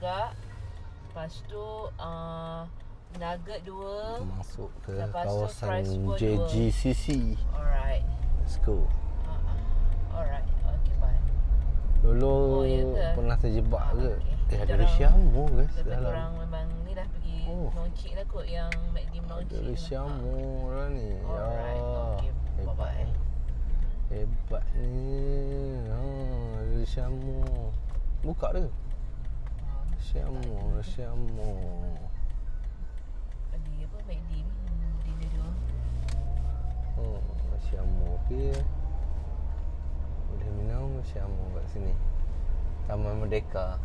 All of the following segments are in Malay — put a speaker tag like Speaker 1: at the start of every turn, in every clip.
Speaker 1: juga. Lepas tu nugget 2.
Speaker 2: Masuk ke
Speaker 1: Lepas tu
Speaker 2: kawasan
Speaker 1: fries pun
Speaker 2: JGCC.
Speaker 1: Alright.
Speaker 2: Let's go.
Speaker 1: Alright. Okay, bye.
Speaker 2: Dulu
Speaker 1: ya ke?
Speaker 2: pernah terjebak ke?
Speaker 1: Okay.
Speaker 2: Ada Rishamu guys
Speaker 1: Lebih
Speaker 2: dalam.
Speaker 1: kurang memang ni dah pergi Nongcik lah kot. Yang McD Nongcik.
Speaker 2: Ada Rishamu lah ni.
Speaker 1: Alright. Okay. Bye-bye.
Speaker 2: Hebat ni. Ada Rishamu. Buka dia. Rishamu.
Speaker 1: Beli apa? McD ni. Dinner dia.
Speaker 2: Rishamu okey. Boleh minum Rishamu kat sini. Taman Merdeka.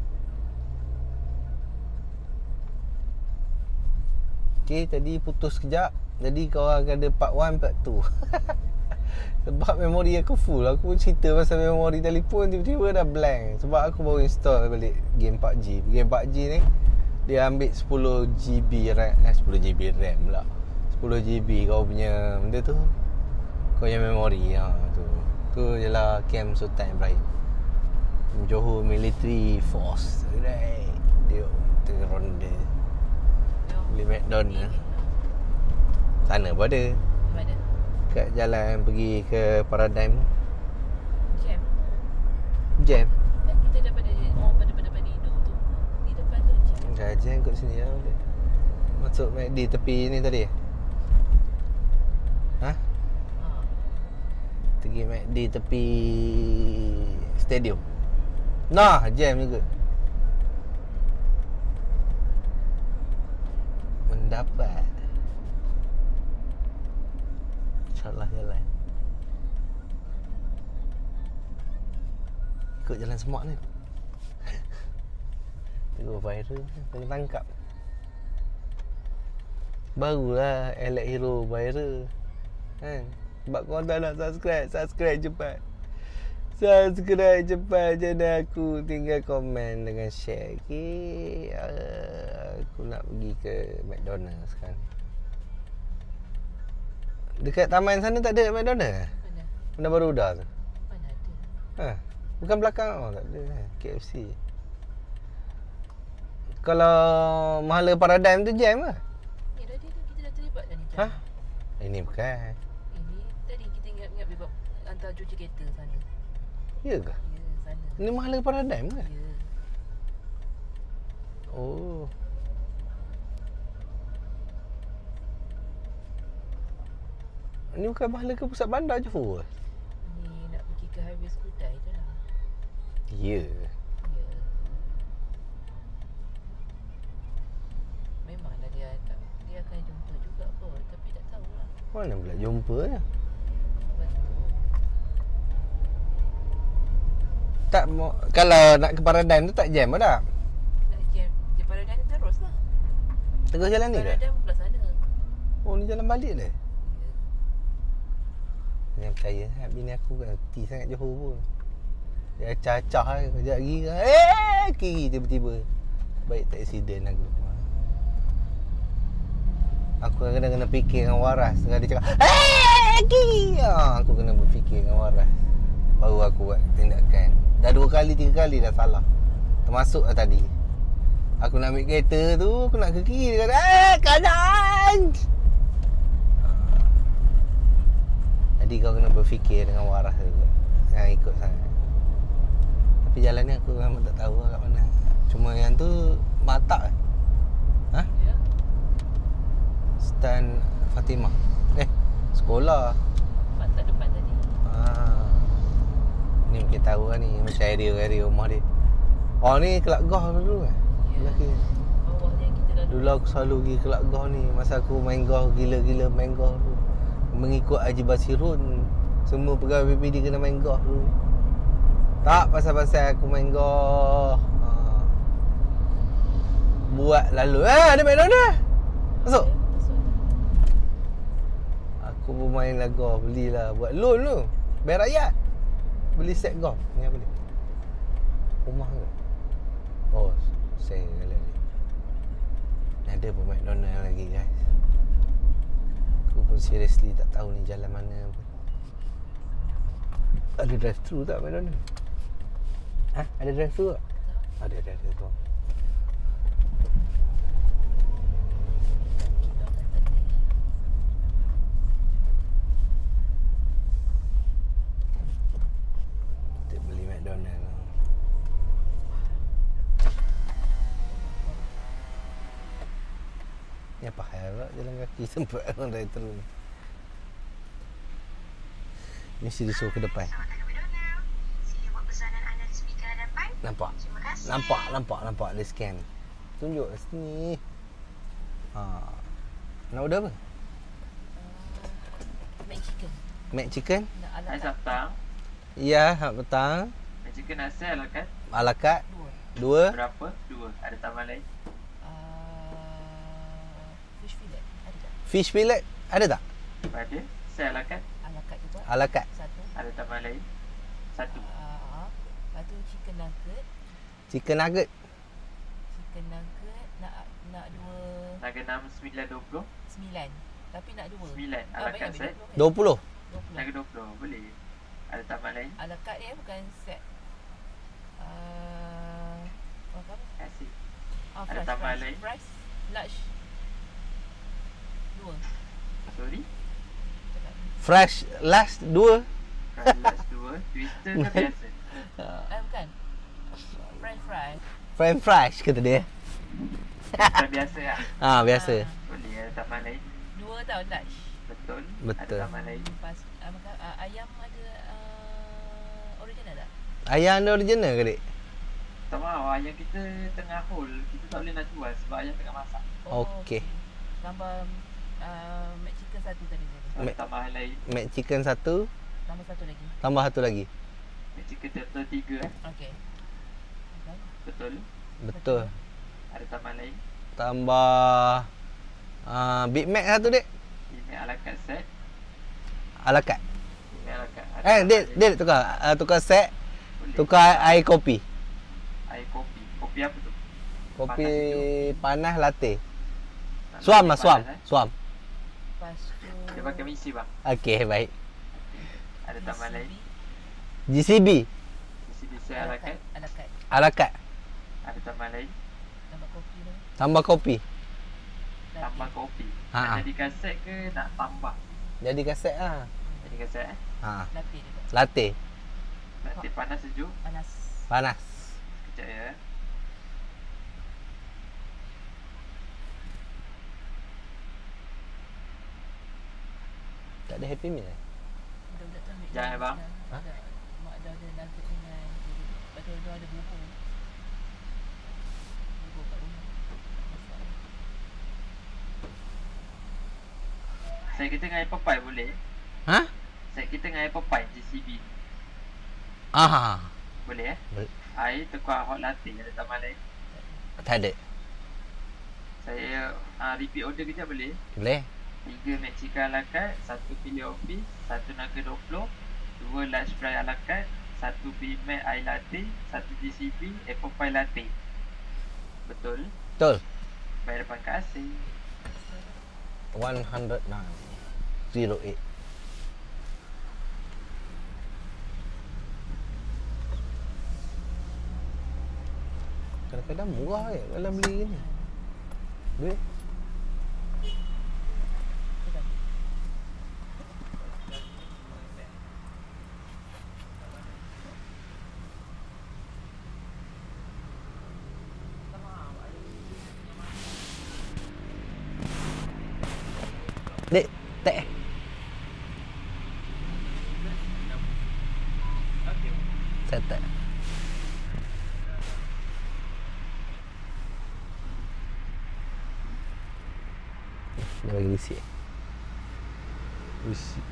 Speaker 2: Okay, tadi putus sekejap. Jadi korang ada part 1, part 2. Sebab memori aku full. Aku pun cerita pasal memori telefon, tiba-tiba dah blank. Sebab aku baru install balik game PUBG. Game PUBG ni dia ambil 10GB RAM. 10GB RAM pula, 10GB kau punya benda tu. Kau punya memori tu ialah Camp Sultan Ibrahim, Johor Military Force. Right. Dia tengah ronda beli McDonald. Sana pun ada.
Speaker 1: Mana?
Speaker 2: Kat jalan pergi ke Paradigm.
Speaker 1: Jam.
Speaker 2: Jam.
Speaker 1: Kan kita pada Indo tu. Di depan tu jam.
Speaker 2: Dah jam kat sini lah boleh. Masuk McD tepi ni tadi. Pergi McD tepi stadium. Nah, jam juga. Mendapat. Salah jalan. Ikut jalan semak ni. Tengok viral, tengah tangkap. Barulah Elite Hero viral. Kan? Sebab korang tak nak subscribe cepat. Subscribe cepat channel aku. Tinggal komen dengan share. Okay. Aku nak pergi ke McDonald's sekarang. Dekat taman sana tak ada McDonald's?
Speaker 1: Mana?
Speaker 2: Benda baru dah tu.
Speaker 1: Mana ada?
Speaker 2: Bukan belakang tak ada. KFC. Kalau Mahala Paradigm tu jam lah.
Speaker 1: Ni tadi tu kita dah terlibat dah ni jam.
Speaker 2: Ini bukan.
Speaker 1: Ini tadi kita ingat bebab hantar cuci kereta sana.
Speaker 2: Ya ke?
Speaker 1: Ya, sana.
Speaker 2: Ini Mahala Paradigm ke?
Speaker 1: Ya.
Speaker 2: Oh. Ini bukan Mahala ke pusat bandar Johor?
Speaker 1: Ni nak pergi ke Highway Skudai tu lah.
Speaker 2: Ya.
Speaker 1: Ya. Memanglah dia akan jumpa juga kot. Tapi tak tahulah.
Speaker 2: Mana pula jumpa ya?
Speaker 1: Betul.
Speaker 2: Tak mau, kalau nak ke Paradigm tu tak jam ke tak?
Speaker 1: Nak jam Paradigm terus lah.
Speaker 2: Terus jalan ni ke?
Speaker 1: Paradigm belah sana.
Speaker 2: Oh, ni jalan balik dah.
Speaker 1: Ya.
Speaker 2: Jangan percaya, bini aku kan reti sangat Johor pun. Dia acah-acah kan, kejap lagi kiri tiba-tiba. Baik tak accident aku. Aku kadang kena fikir dengan waras. Tengah dia cakap kiri, aku kena berfikir dengan waras. Baru aku buat tindakan. Dah 2 kali 3 kali dah salah. Termasuk lah tadi. Aku nak ambil kereta tu, aku nak ke kiri. Dia kata kanan. Jadi kau kena berfikir dengan waras juga. Jangan ikut sangat. Tapi jalan ni aku memang tak tahu lah kat mana. Cuma yang tu Batak kan?
Speaker 1: Ya.
Speaker 2: Stan Fatimah. Sekolah.
Speaker 1: Patah depan tadi.
Speaker 2: Ni mungkin tahu lah ni. Macam area rumah dia. Oh ni Kelab Goh dulu kan?
Speaker 1: Ya. Bawah yang kita lalu.
Speaker 2: Dulu aku selalu pergi Kelab Goh ni. Masa aku main golf, gila-gila main golf tu. Mengikut Haji Basirun. Semua pegawai PPD kena main golf dulu. Tak pasal-pasal aku main golf. Buat lalu. Ada McDonald. Masuk. Aku pun main lah golf. Belilah. Buat loan tu. Bayar rakyat. Beli set golf. Ni apa ni? Rumah ke? Oh, saya kali ni. Ada pun McDonald lagi guys. Aku pun seriously tak tahu ni jalan mana pun. Ada drive-thru tak McDonald? Ada drive-thru tak? Ada drive-thru. Ya pahal jalan kaki sempat orang dah turun. Mesti disuruh ke depan. Nampak? Nampak dia scan. Tunjuk sini. Nak order apa? Mac chicken?
Speaker 3: Hai Sabtang.
Speaker 2: Ya, selamat petang.
Speaker 3: Mac chicken nasi ala kan?
Speaker 2: Ala carte 2.
Speaker 3: Berapa? 2. Ada tambah lain?
Speaker 1: Fish fillet ada tak?
Speaker 2: Fish fillet ada tak?
Speaker 3: Ada. Saya ala kan?
Speaker 1: Ala carte juga.
Speaker 2: Ala carte.
Speaker 1: Satu.
Speaker 3: Ada tambah lain? 1.
Speaker 1: Lepas tu chicken nugget.
Speaker 2: Chicken nugget.
Speaker 1: Chicken nugget nak 2.
Speaker 3: Naga 6, 9, 20.
Speaker 1: 9. Tapi nak 2.
Speaker 3: 9. Ala kan set?
Speaker 2: 20.
Speaker 1: 20.
Speaker 3: Naga 20. Boleh. Ada tambah lain?
Speaker 1: Ala carte dia bukan set. Apa?
Speaker 3: Kasih. Ada
Speaker 1: Fries,
Speaker 3: tambah
Speaker 1: fries.
Speaker 3: lain?
Speaker 1: Fries large 2.
Speaker 3: Sorry?
Speaker 2: Fresh last 2.
Speaker 3: Kelas 2. Twister ke biasa?
Speaker 1: Bukan. French fry.
Speaker 2: French fries kata dia.
Speaker 3: Bukan biasa lah.
Speaker 2: Biasa.
Speaker 3: Boleh. Ada tambah lain?
Speaker 1: 2 tau large.
Speaker 3: Betul.
Speaker 2: Betul.
Speaker 3: Ada tambah lain?
Speaker 1: Lepas ayam ada original tak?
Speaker 2: Ayam ada original ke dik?
Speaker 3: Tak mahu. Ayam kita tengah hold. Kita tak boleh nak jual sebab ayam tengah masak.
Speaker 2: Okey.
Speaker 1: Tambah mac chicken 1 tadi.
Speaker 3: Ada tambahan lain?
Speaker 2: Mac chicken 1,
Speaker 1: Tambah 1 lagi.
Speaker 2: tambah 1 lagi.
Speaker 3: Mac chicken total 3
Speaker 1: Okey.
Speaker 3: Betul.
Speaker 2: Betul.
Speaker 3: Ada tambahan lain?
Speaker 2: Tambah Big Mac 1 dik.
Speaker 3: Email ala carte set.
Speaker 2: Ala carte.
Speaker 3: Email ala carte.
Speaker 2: Dik tukar set.
Speaker 3: Boleh.
Speaker 2: Tukar air kopi.
Speaker 3: Air kopi. Kopi apa tu?
Speaker 2: Kopi
Speaker 3: Panas
Speaker 2: panas latte.
Speaker 3: Nak
Speaker 2: Suam
Speaker 3: kopi
Speaker 2: lah, suam.
Speaker 3: panas,
Speaker 2: Suam.
Speaker 1: Lepas tu
Speaker 3: Dia pakai misi bang.
Speaker 2: Okey, baik.
Speaker 3: Ada tambahan lain?
Speaker 2: GCB.
Speaker 3: Misi bisa ala carte.
Speaker 1: Ala carte.
Speaker 2: Ala carte.
Speaker 3: Ada tambahan lain?
Speaker 1: Tambah kopi tu.
Speaker 2: Tambah kopi.
Speaker 3: Tambah kopi.
Speaker 2: Ha,
Speaker 3: Nak
Speaker 2: ha.
Speaker 3: jadikan set ke nak tambah?
Speaker 2: Jadi kaset lah.
Speaker 3: Jadikan set
Speaker 1: Latte dia tak?
Speaker 2: Latte.
Speaker 3: Nanti panas sejuk.
Speaker 1: Panas.
Speaker 2: Panas.
Speaker 3: Sekejap ya.
Speaker 2: Tak ada happy meal
Speaker 1: Budak-budak tu ambil
Speaker 3: Jangan,
Speaker 1: dia
Speaker 3: bang.
Speaker 2: Ha?
Speaker 1: Mak dah ada nugget dengan lepas tu dia ada bubur. Bubur kat rumah. Masak.
Speaker 3: Set kita dengan apple pie boleh?
Speaker 2: Ha?
Speaker 3: Set kita dengan apple pie GCB. Boleh
Speaker 2: Boleh.
Speaker 3: Air tukar hot latte. Ada tambahan lain?
Speaker 2: Tak ada.
Speaker 3: Saya repeat order kejap boleh?
Speaker 2: Boleh?
Speaker 3: 3 mac chicken ala carte, 1 filet of fish, 1 nugget 20, 2 large fry ala carte, 1 Big Mac air latte, 1 GCB, apple pie latte. Betul?
Speaker 2: Betul.
Speaker 3: Bayar depan kasih.
Speaker 2: 109. 08. Kadang-kadang murah kalau beli ni. Duit. Dek, tak. Saya tak. Dia bagi receipt. Receipt.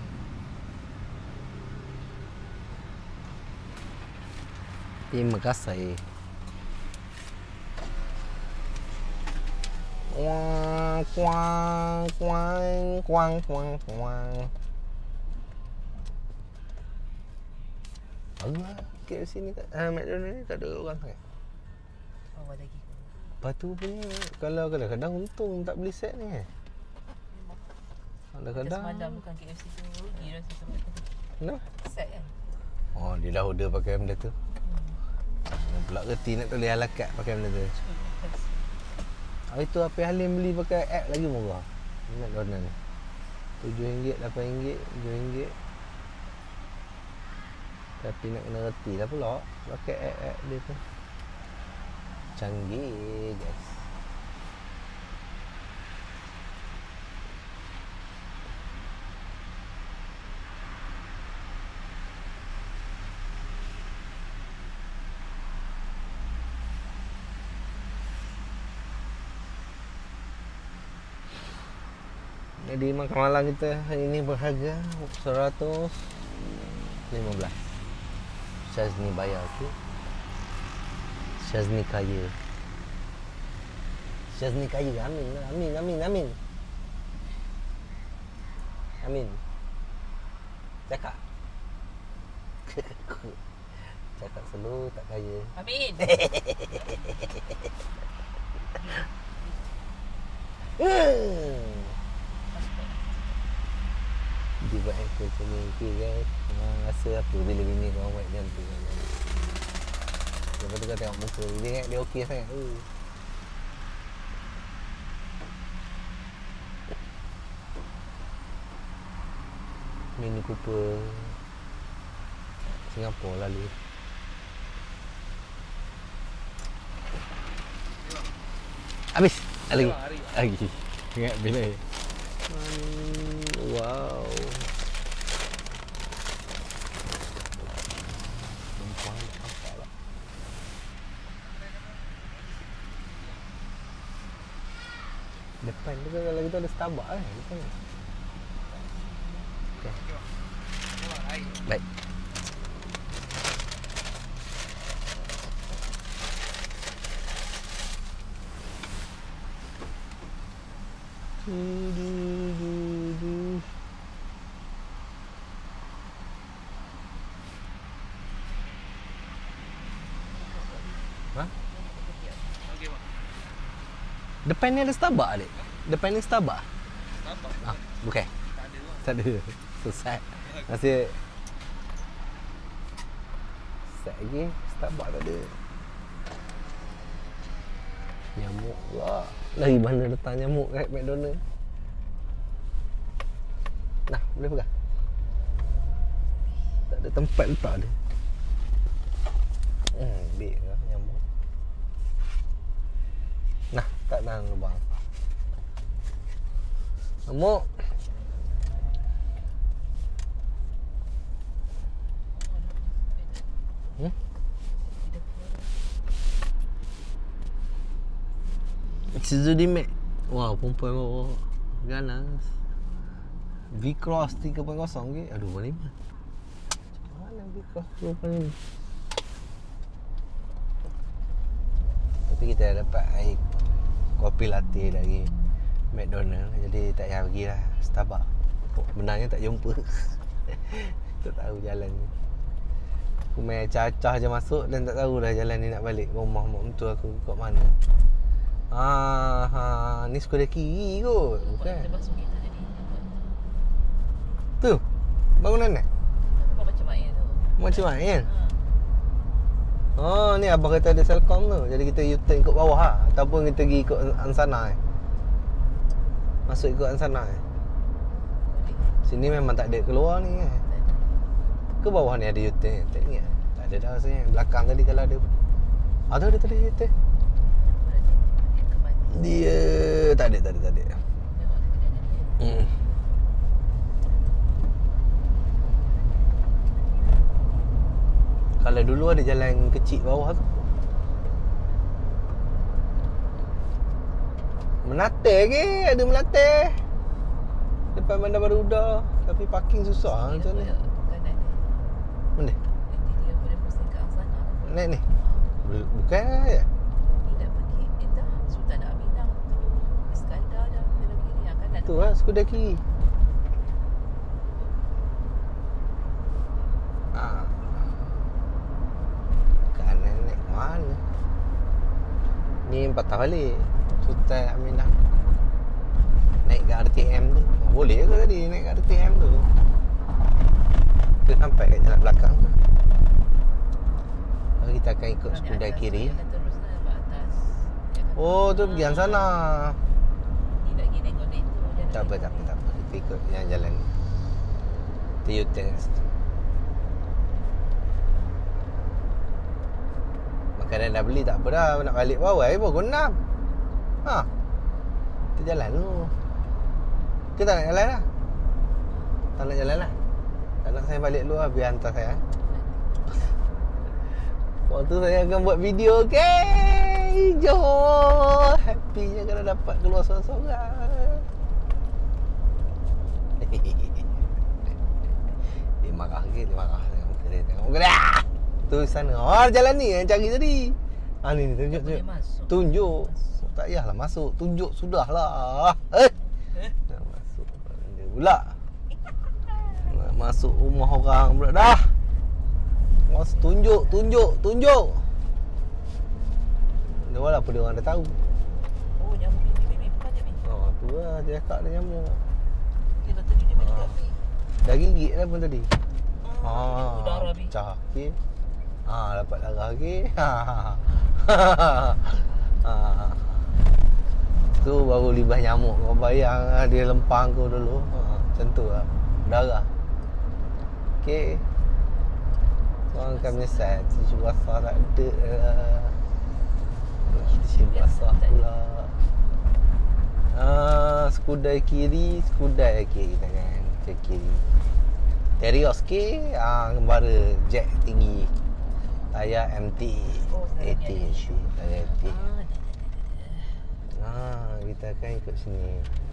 Speaker 2: Terima kasih. Kuang. Allah, KFC ni tak, McDonald ni tak ada orang sangat.
Speaker 1: Awal lagi.
Speaker 2: Lepas tu punya, kalau kadang-kadang untung tak beli set ni. Kadang-kadang.
Speaker 1: Semalam bukan KFC tu rugi rasa sebab tu.
Speaker 2: Kenapa?
Speaker 1: Set kan?
Speaker 2: Oh, dia dah order pakai benda tu. Pula reti nak tulis ala carte pakai benda tu. Hari tu apa Halim beli pakai app lagi murah. McDonald ni. RM7, RM8, RM7. Tapi nak kena reti lah pula pakai app dia tu. Canggih guys. Jadi makan malam kita hari ini berharga 115. Syazni bayar tu. Syazni kaya. Syazni kaya. Amin lah. Amin. Amin. Cakap. Cakap selalu tak kaya.
Speaker 1: Amin.
Speaker 2: Dia buat aktor macam ni. Okay guys, rasa apa bila bini korang buat macam tu kan. Lepas tu kau tengok muka dia ingat dia okey sangat. Mini Cooper Singapura lalu. Habis. Lagi. Ingat bila. Wow. Depan tu kalau kita ada Starbucks kan. Depan. Okay. Baik. Ha? Depan ni ada Starbucks adik? Depan ni Starbucks? Ah, bukan? Tak ada. Sesat. Masih sesat lagi. Starbucks tak ada. Nyamuk pula. Dari mana datang nyamuk kat McDonald? Nah, boleh pegang. Tak ada tempat letak dia. Big lah nyamuk. Nah, tak tahan lubang. Nyamuk. Suzuki Max. Wah, perempuan bawa ganas. V-Cross 3.0 ke? Aduh, mana ni? Mana V-Cross 3.5? Tapi kita dah dapat air kopi latte lagi McDonald. Jadi tak payah pergi lah Starbucks. Benarnya tak jumpa. Tak tahu jalan ni. Aku main acah-acah je masuk dan tak tahu dah jalan ni nak balik rumah mak mentua aku kat mana. Ni sekolah kiri kot. Bukan.
Speaker 1: Kita masuk kita tadi.
Speaker 2: Tu. Bangunan ni.
Speaker 1: Nampak macam air tu.
Speaker 2: Macam mana kan? Ni abang kata ada Selcom tu. Jadi kita U-turn ikut bawah lah. Ataupun kita pergi ikut Ansana. Masuk ikut Ansana. Sini memang tak ada keluar ni kan. Ke bawah ni ada U-turn? Tak ingat. Tak ada dah rasanya. Belakang tadi kalau ada. Ada tadi U-turn. Dia tak ada. Kalau dulu ada jalan kecil bawah tu. Melate ke? Ada Melate. Depan Bandar Baru Uda. Tapi parking susah macam ni. Mana?
Speaker 1: Dia boleh pusing ke sana.
Speaker 2: Naik ni? Bukan ya? Tu lah, Skoda kiri. Kanan naik mana? Ni patah balik Sultan Aminah. Naik ke RTM tu. Boleh ke tadi naik ke RTM tu? Kita sampai kat jalan belakang tu. Kita akan ikut Skoda kiri. Oh, tu pergi sana. Tak apa. Kita ikut yang jalan ni. Kita U-turn kat situ. Makanan dah beli tak apa dah. Nak balik bawah pukul 6. Kita jalan dulu. Ke tak nak jalan lah? Tak nak jalan lah? Tak nak saya balik dulu lah. Biar hantar saya. Waktu saya akan buat video. Okay, Johor. Happynya kalau dapat keluar sorang-sorang. Dia marah ke, dia marah tengok muka dia, tengok muka dia. Tu sana. Oh, jalan ni yang cari tadi. Ni tunjuk
Speaker 1: Tak boleh
Speaker 2: tunjuk.
Speaker 1: masuk.
Speaker 2: Tunjuk. Tak payahlah masuk, tunjuk sudahlah. Nak masuk dia pula. Nak masuk rumah orang pula dah. Mas tunjuk. Dia wala apa dia orang dah tahu.
Speaker 1: Oh, nyamuk ni. Bukan je ni.
Speaker 2: Oh, tu lah dia cakap dia nyamuk.
Speaker 1: Dia dah tadi dia balik kat ni.
Speaker 2: Dah gigit dah pun tadi.
Speaker 1: Dia udara habis.
Speaker 2: Pecah. Okey. Dapat darah okey. Tu baru libas nyamuk. Kau bayang dia lempang kau dulu. Macam tu lah. Darah. Okey. Orang akan menyesal. Tisu basah tak ada lah. Tisu basah pula. Skudai kiri kita kan. Ke kiri. Terios ke. Kembara jack tinggi. Tayar MT.
Speaker 1: Oh, sekarang
Speaker 2: 80
Speaker 1: ni ada.
Speaker 2: Tayar 80.
Speaker 1: Dah.
Speaker 2: Kita akan ikut sini.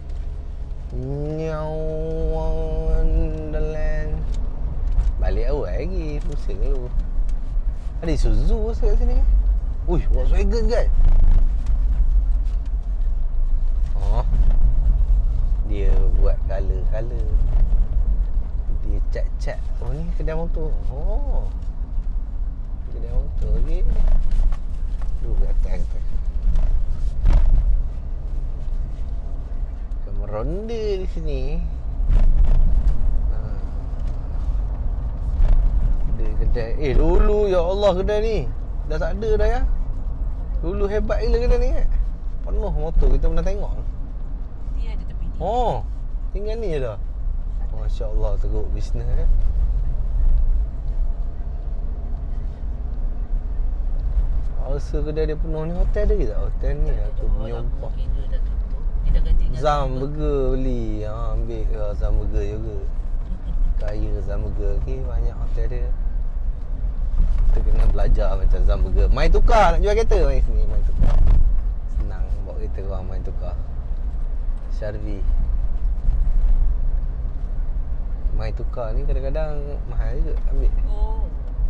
Speaker 2: Wonderland. Balik awal lagi. Pusing dulu. Ada Isuzu kat sini. Ui, Volkswagen kan? Oh. Dia buat color-color. Dia cat-cat. Oh, ni kedai motor. Oh. Kedai motor lagi. Duduk kat atas. Meronda di sini. Kedai. Dulu ya Allah kedai ni. Dah tak ada dah ya. Dulu hebat gila kedai ni. Penuh motor kita pernah tengok.
Speaker 1: Dia ada tepi ni.
Speaker 2: Oh, tinggal ni je dah. Masya Allah teruk bisnes eh. Rasa kedai dia penuh ni. Hotel ada ke tak? Hotel ni aku menyumpah.
Speaker 1: Dia dah tutup. Dia dah ganti dengan
Speaker 2: Zam Burger beli. Ambil ke Zam Burger juga. Kaya Zam Burger. Okay, banyak hotel dia. Kita kena belajar macam Zam Burger. Main tukar nak jual kereta. Main sini main tukar. Senang bawa kereta orang main tukar. Sharvi. Main tukar ni kadang-kadang mahal juga ambil.
Speaker 1: Oh.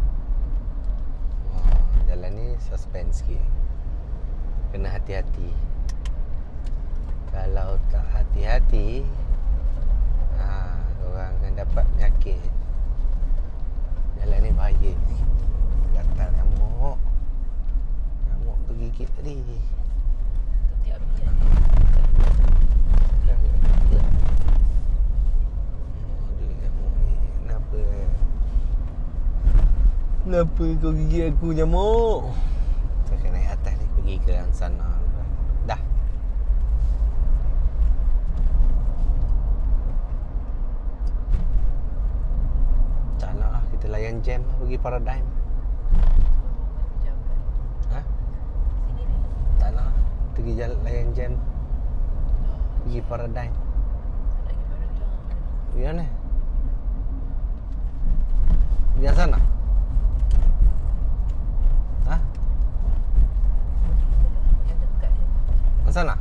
Speaker 2: Jalan ni suspense sikit. Kena hati-hati. Kalau tak hati-hati, orang akan dapat penyakit. Jalan ni bahaya. Gatal nyamuk. Nyamuk tu gigit tadi.
Speaker 1: Setiap ni ada.
Speaker 2: Kenapa kau gigit aku nyamuk? Saya kena naik atas ni pergi ke yang sana. Dah. Tak nak lah, kita layan jam lah pergi Paradigm. Ha?
Speaker 1: Sini ni.
Speaker 2: Tak nak lah, kita pergi layan jam. Pergi Paradigm.
Speaker 1: Tak nak pergi Paradigm.
Speaker 2: Pergi mana? Pergi yang sana? Ha?
Speaker 1: Yang dekat ni.
Speaker 2: Yang sana?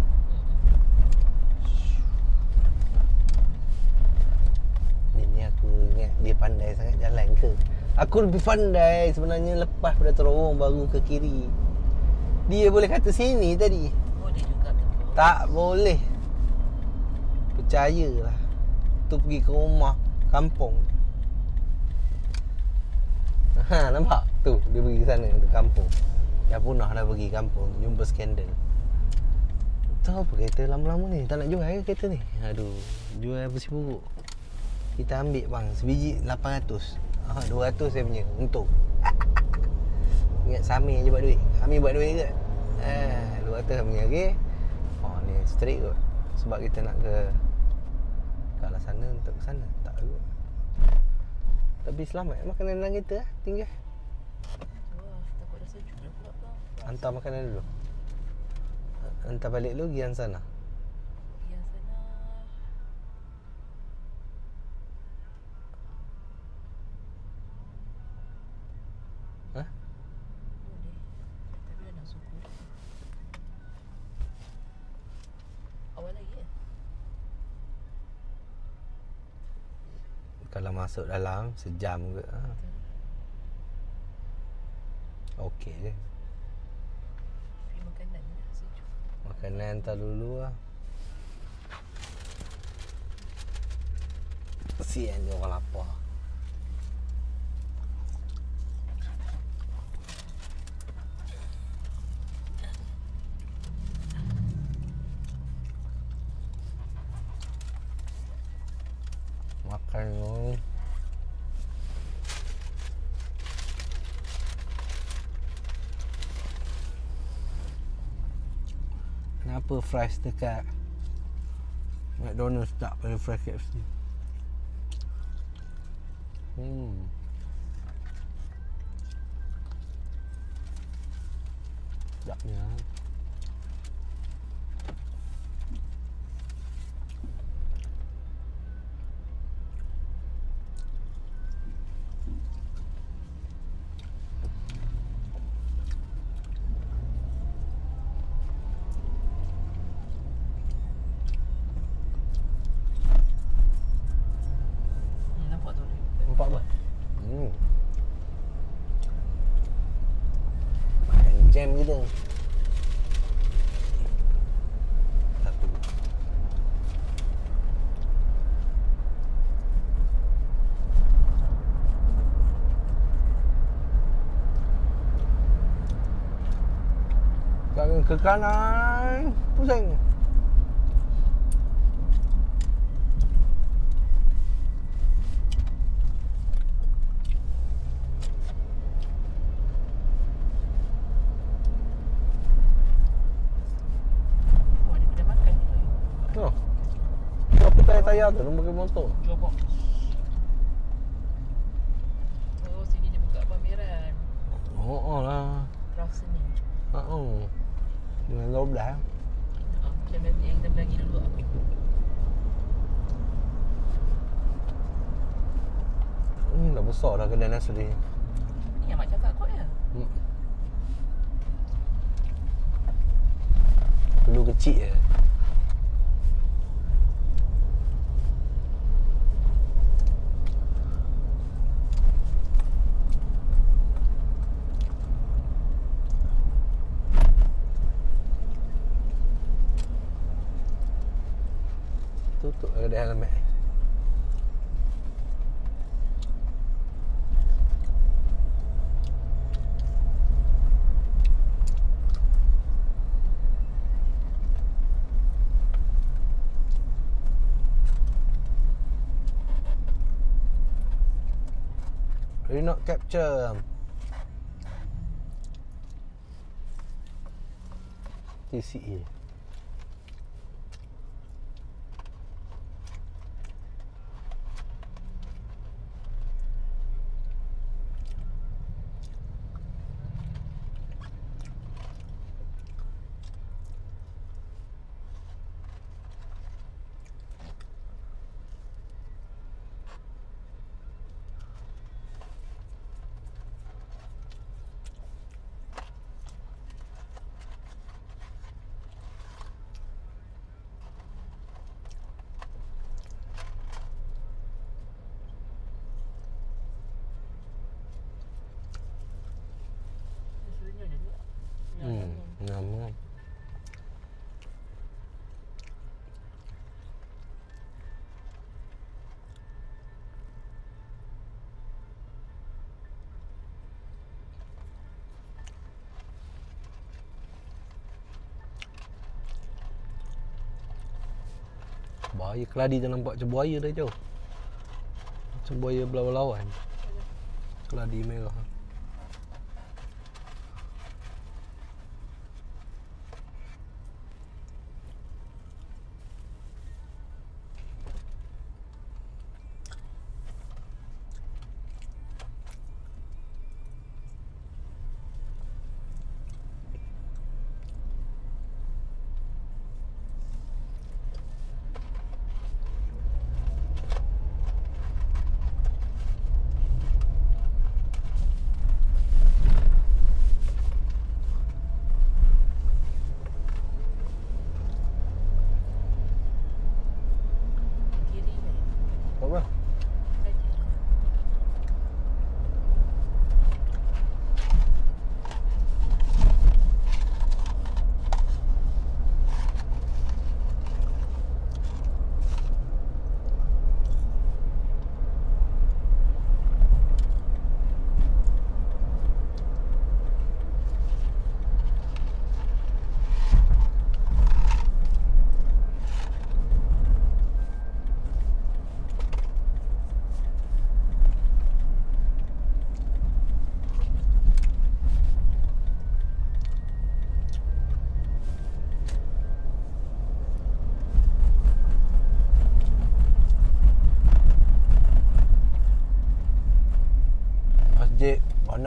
Speaker 2: Bini aku ingat dia pandai sangat jalan ke? Aku lebih pandai sebenarnya lepas pada terowong baru ke kiri. Dia boleh kata sini tadi.
Speaker 1: Boleh juga tu.
Speaker 2: Tak boleh. Percayalah. Tu pergi ke rumah kampung. Nampak? Tu dia pergi ke sana ke kampung. Dah punah dah pergi kampung jumpa skandal. Tahu apa kereta lama-lama ni? Tak nak jual ke kereta ni? Aduh, jual besi buruk. Kita ambil bang, sebiji 800. 200 saya punya untung. Ingat Samir je buat duit. Amir buat duit ke? 200 saya punya okey. Ni straight kot. Sebab kita nak ke arah sana untuk ke sana. Tak kot. Tapi selamat makanan dalam kereta tinggal.
Speaker 1: Wah, takut dah sejuk dah pula bang.
Speaker 2: Hantar makanan dulu. Hantar balik dulu pergi yang sana.
Speaker 1: Yang sana.
Speaker 2: Ha?
Speaker 1: Boleh. Tapi dah nak suku. Awal lagi ya?
Speaker 2: Kalau masuk dalam sejam ke. Okey je.
Speaker 1: Tapi makanan lah sejuk.
Speaker 2: Makanan hantar dulu lah. Kesian dia orang lapar. Makan dulu. Kenapa fries dekat McDonald's tak pada fries KFC? Sedapnya.
Speaker 1: Nampak tu.
Speaker 2: Nampak apa? Makan jam kita. Satu. Jangan ke kanan. Pusing.
Speaker 1: Oh, dia dah makan ni.
Speaker 2: Oh. Apa tayar-tayar tu? Nombor ke motor?
Speaker 1: Jobok. Oh, sini dia buka pameran.
Speaker 2: Oh lah.
Speaker 1: Craft seni.
Speaker 2: Dengan 12.
Speaker 1: Macam yang kita bagi dulu.
Speaker 2: Dah besar dah kedai nasi ni.
Speaker 1: Ni yang mak cakap kot ya.
Speaker 2: Dulu kecil je. Tutup kedai alamat. Really not capture. TCE. Nama. Buaya keladi tu nampak macam buaya dah jauh. Macam buaya berlawan-lawan. Keladi merah.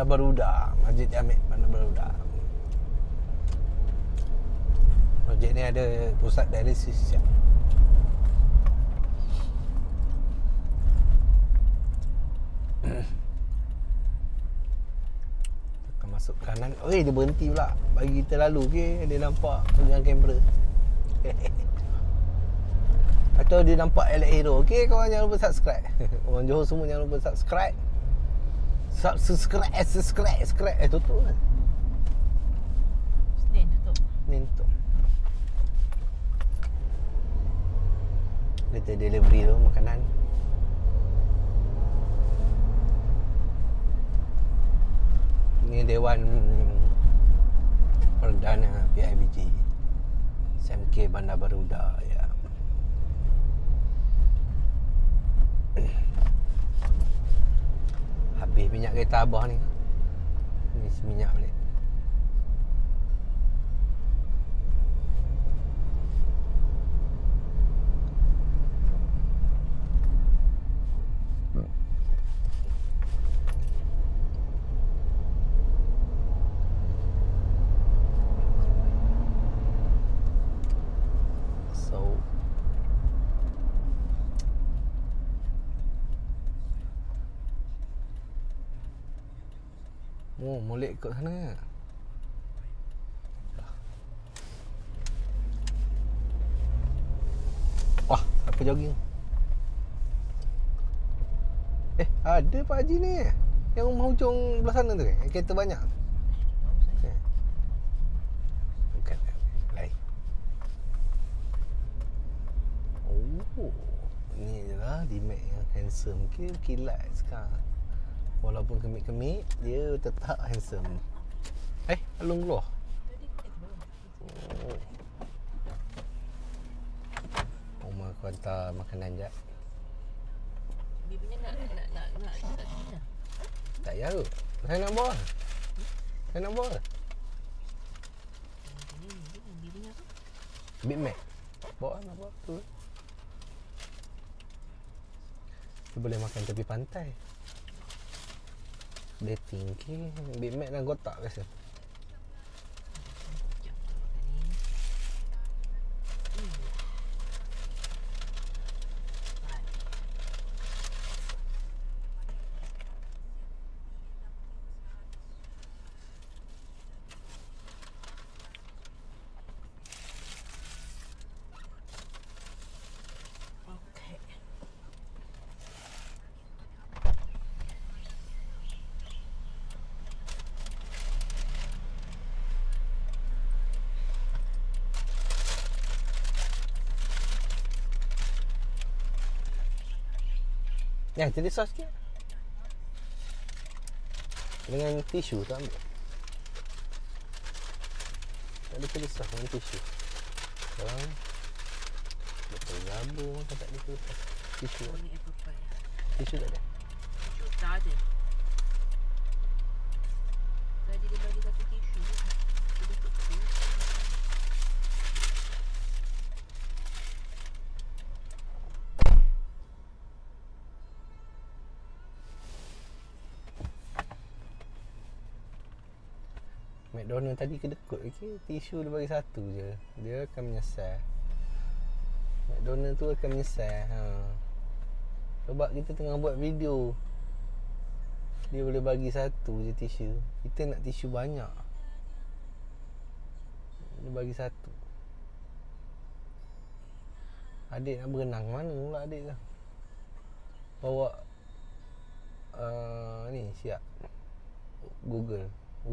Speaker 2: Bandar Baruda. Masjid Jamek Bandar Baruda. Masjid ni ada pusat dialisis siap. Kita masuk kanan. Dia berhenti pula. Bagi kita lalu ke, dia nampak dengan kamera. Atau dia nampak elok hero. Okey, korang jangan lupa subscribe. Orang Johor semua jangan lupa subscribe. Subscribe. Tutup kan?
Speaker 1: Senin tutup.
Speaker 2: Ni tutup. Kita delivery tu makanan. Ni Dewan Perdana PIBG SMK Bandar Baruda ya. Habis minyak kereta abah ni. Ni minyak balik. Molek kat sana. Wah, apa jogging? Ada Pak Haji ni. Yang rumah hujung belah sana tu. Yang kereta banyak. Bukan. Lain. Oh, ni je lah D-Max yang handsome ke kilat sekarang. Walaupun kemik-kemik, dia tetap handsome. Alung keluar. Rumah aku hantar makanan jap.
Speaker 1: Dia punya nak tak sini lah.
Speaker 2: Tak payah kot. Saya nak bawa. Saya nak bawa.
Speaker 1: Dia punya apa?
Speaker 2: Big Mac. Bawa nak bawa tu. Dia boleh makan tepi pantai. Dating ke Big Mac dan kotak rasa. Ya, jadi sos sikit. Dengan tisu tu ambil. Tak ada tulis sos dengan tisu. Sekarang betul gabu kan tak ada tulis sos. Tisu.
Speaker 1: Oh, ni apple pie.
Speaker 2: Tisu tak ada.
Speaker 1: Tisu tak ada. Tadi dia bagi satu tisu. Dia tutup tisu. McDonald tadi kedekut okay? Tisu dia bagi satu je. Dia akan menyesal. McDonald tu akan menyesal. Sebab kita tengah buat video, dia boleh bagi satu je tisu. Kita nak tisu banyak, dia bagi satu. Adik nak berenang mana pula adik tu? Bawa ni siap Google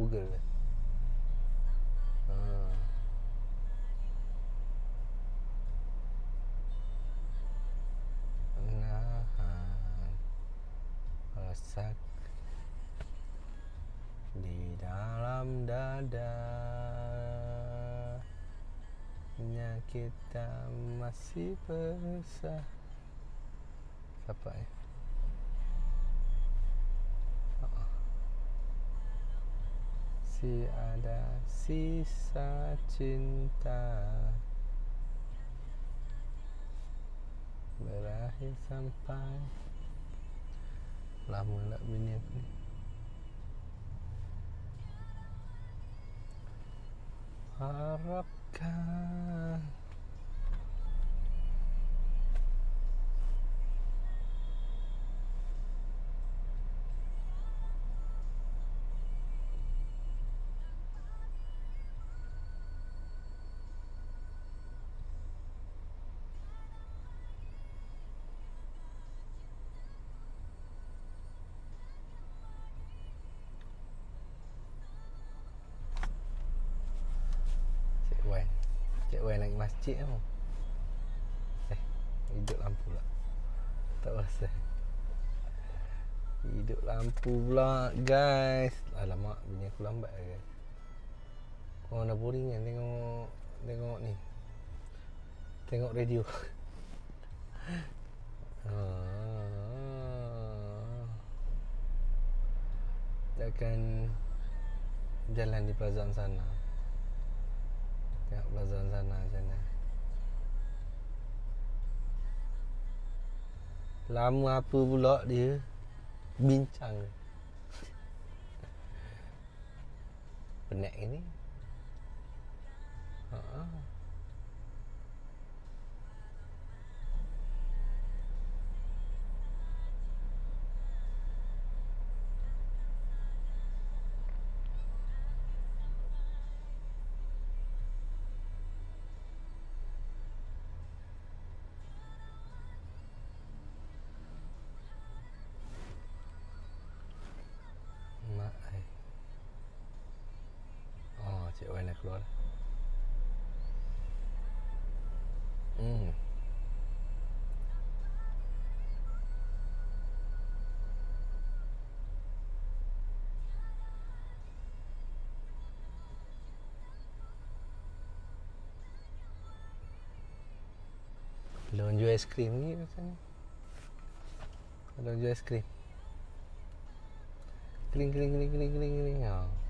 Speaker 1: Nahan Rasak di dalam dada, kita masih bersah. Siapa Si ada sisa cinta berakhir sampai lama lah bunyi aku ni. harapkan. Cik Wan lagi masjid tau. Hidup lampu pula. Tak pasal. Hidup lampu pula guys. Alamak, bunyi aku lambat lah guys. Korang dah boring kan tengok ni. Tengok radio. Takkan jalan di plaza sana. Tengok plaza sana macam mana. Lama apa pula dia bincang. Penat ini. Cik Wan dah keluar. Belum jual aiskrim ni macam ni. Belum jual aiskrim. Kering.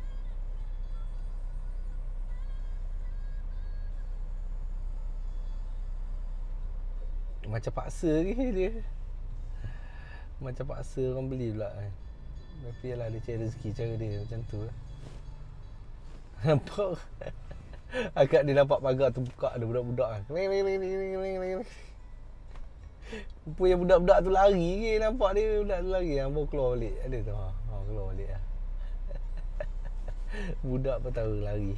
Speaker 1: Macam paksa ke dia. Macam paksa orang beli pula kan. Tapi yalah dia cari rezeki cara dia macam tu lah. Nampak. Agak dia nampak pagar terbuka ada budak-budak kan. Rupanya budak-budak tu lari ke. Nampak dia budak tu lari. Baru keluar balik. Ada tu. Keluar balik lah. Budak pun tahu lari.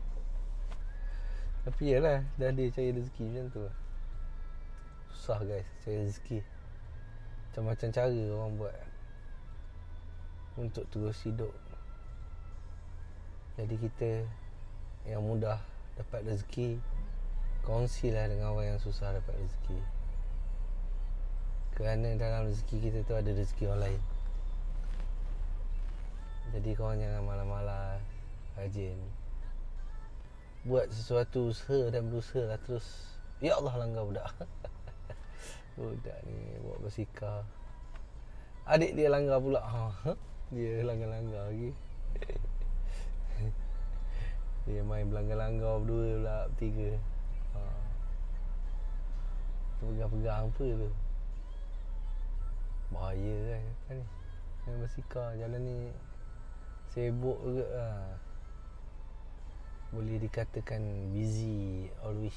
Speaker 1: Tapi yalah dah dia cari rezeki macam tu lah. Susah guys cari rezeki. Macam-macam cara orang buat untuk terus hidup. Jadi kita yang mudah dapat rezeki, kongsilah dengan orang yang susah dapat rezeki. Kerana dalam rezeki kita tu ada rezeki orang lain. Jadi korang jangan malas-malas, rajin buat sesuatu usaha dan berusaha lah terus. Ya Allah langgar budak. Budak ni buat bersikap. Adik dia langgar pula. Dia langgar-langgar lagi. Dia main berlanggar-langgar berdua pula, bertiga. Pegang-pegang apa tu. Bahaya kan ni. Main bersikap jalan ni sibuk juga lah. Boleh dikatakan busy always.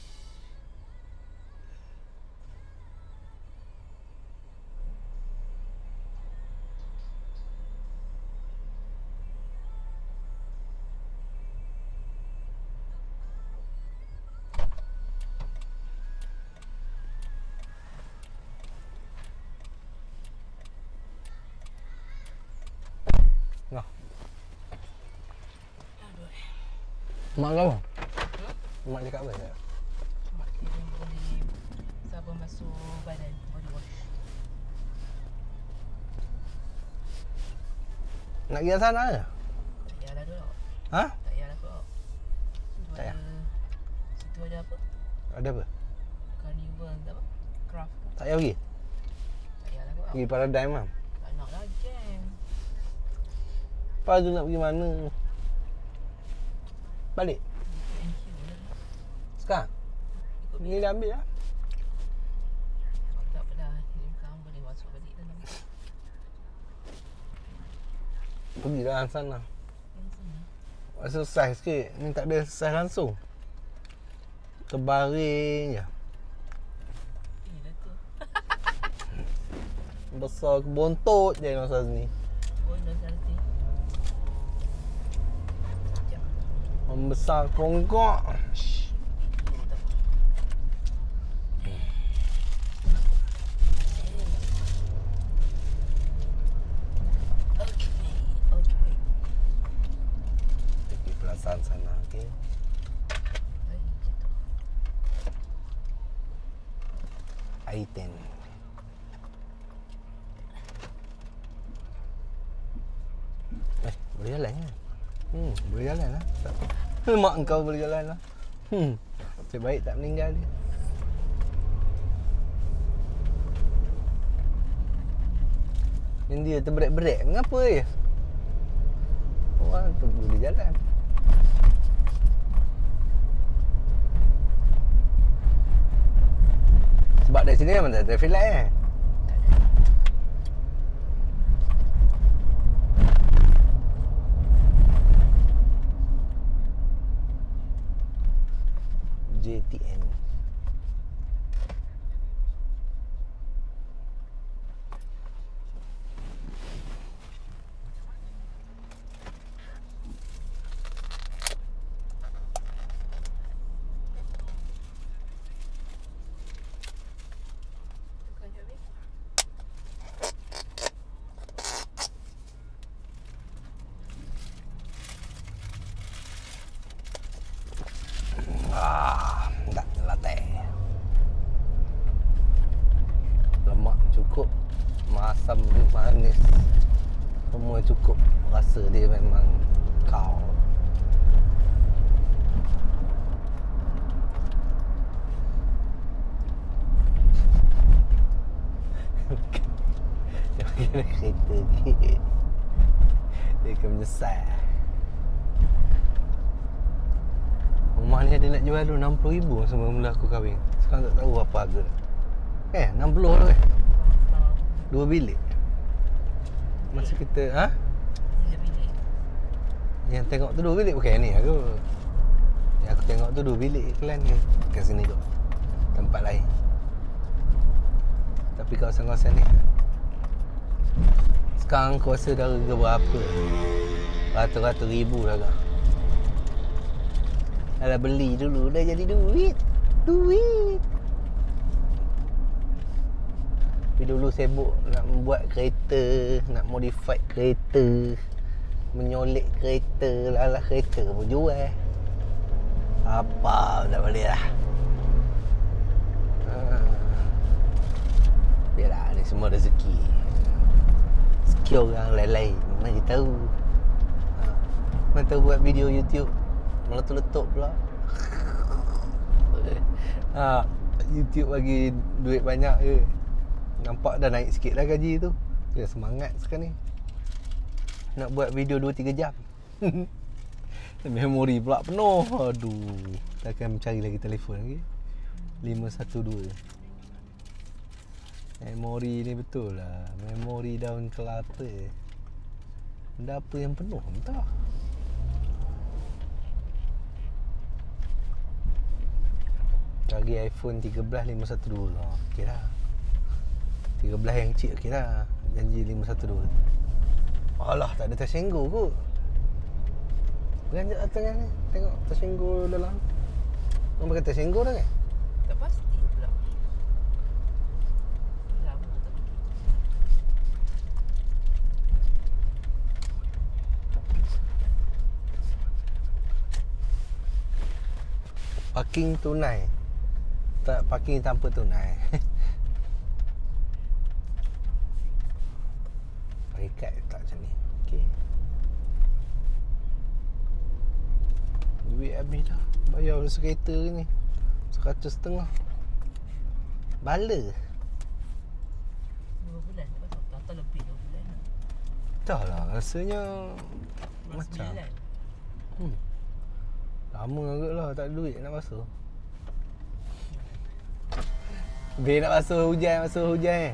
Speaker 1: Mak kau apa? Mak cakap apa tak?
Speaker 4: Mak dia boleh sabun basuh badan, body wash.
Speaker 1: Nak pergi sana ke?
Speaker 4: Tak payahlah dulu.
Speaker 1: Ha?
Speaker 4: Tak payahlah kot.
Speaker 1: Tak payah.
Speaker 4: Situ ada apa?
Speaker 1: Ada apa?
Speaker 4: Carnival tak apa? Craft ke?
Speaker 1: Tak payah pergi?
Speaker 4: Tak payahlah kot.
Speaker 1: Pergi Paradigm lah.
Speaker 4: Tak nak lah jam.
Speaker 1: Lepas tu nak pergi mana? Balik? Sekarang? Ni dah ambil lah.
Speaker 4: Tak apalah. Kamu boleh masuk balik dalam.
Speaker 1: Pergi dalam sana.
Speaker 4: Yang sana.
Speaker 1: Exercise sikit. Ni tak ada exercise langsung.
Speaker 2: Terbaring je.
Speaker 4: Dah tu.
Speaker 2: Besar ke bontot je masa ni.
Speaker 4: Bonus nanti. Sekejap.
Speaker 2: Membesar kongkok. Sikit perasaan sana, okey. I10. Boleh jalan kan? Boleh jalan lah. Mak kau boleh jalan lah. Nasib baik tak meninggal dia. Yang dia terberat-berat. Mengapa je? Orang tu boleh jalan. Sebab dari sini memang tak ada traffic light kan? JTN. Tak latih. Lemak cukup, masam manis semua cukup. Rasa dia memang kau. Dia kena kereta sikit. Dia akan menyesal. Rumah ni ada nak jual tu 60,000 sebelum mula aku kahwin. Sekarang tak tahu apa harga dah. 60 tu kan? 2 bilik. Masa kita,
Speaker 4: Tiga bilik.
Speaker 2: Yang tengok tu 2 bilik bukan yang ni aku. Yang aku tengok tu 2 bilik iklan ni. Kat sini kot. Tempat lain. Tapi kawasan-kawasan ni sekarang aku rasa dah harga berapa? Ratus-ratus ribu dah kak. Alah beli dulu dah jadi duit. Tapi dulu sibuk nak membuat kereta, nak modify kereta, menyolek kereta, lah kereta pun jual. Apa tak boleh lah. Biarlah ni semua rezeki. Rezeki orang lain-lain mana dia tahu. Mana tahu buat video YouTube meletup-letup pula. YouTube bagi duit banyak je. Nampak dah naik sikit dah gaji tu. Dia semangat sekarang ni nak buat video 2-3 jam. Memori pula penuh. Aduh, takkan mencari lagi telefon lagi. 512. Memori ni betul lah. Memori daun kelapa. Benda apa yang penuh entah. Lagi iPhone 13 512 lah. Okey dah. 13 yang kecil okey dah. Janji 512. Alah, tak ada tersenggol kot. Beranjak tengah ni. Tengok tersenggol dalam. Orang pakai tersenggol dah kan?
Speaker 4: Tak pasti pula. Lama tak pergi.
Speaker 2: Parking tunai. Tak parking tanpa tunai. Pakai kad tak macam ni. Okey. Duit habis dah. Bayar masa kereta ni 100.5. Bala.
Speaker 4: 2 bulan lepas tu. Tak tahu lebih 2 bulan lah.
Speaker 2: Dah lah rasanya
Speaker 4: Bulan
Speaker 2: macam
Speaker 4: 9.
Speaker 2: lama agak lah tak ada duit nak basuh. Bil nak basuh hujan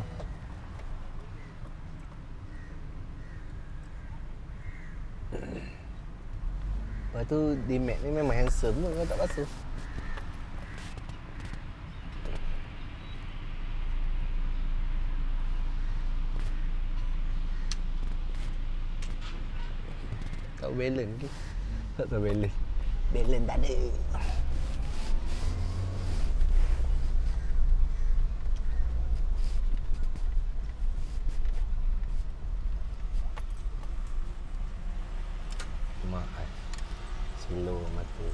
Speaker 2: Lepas tu D-Max ni memang handsome pun kalau tak basuh. balance ke. Tak tahu balance. Balance tak ada. Maaf. Slow mata.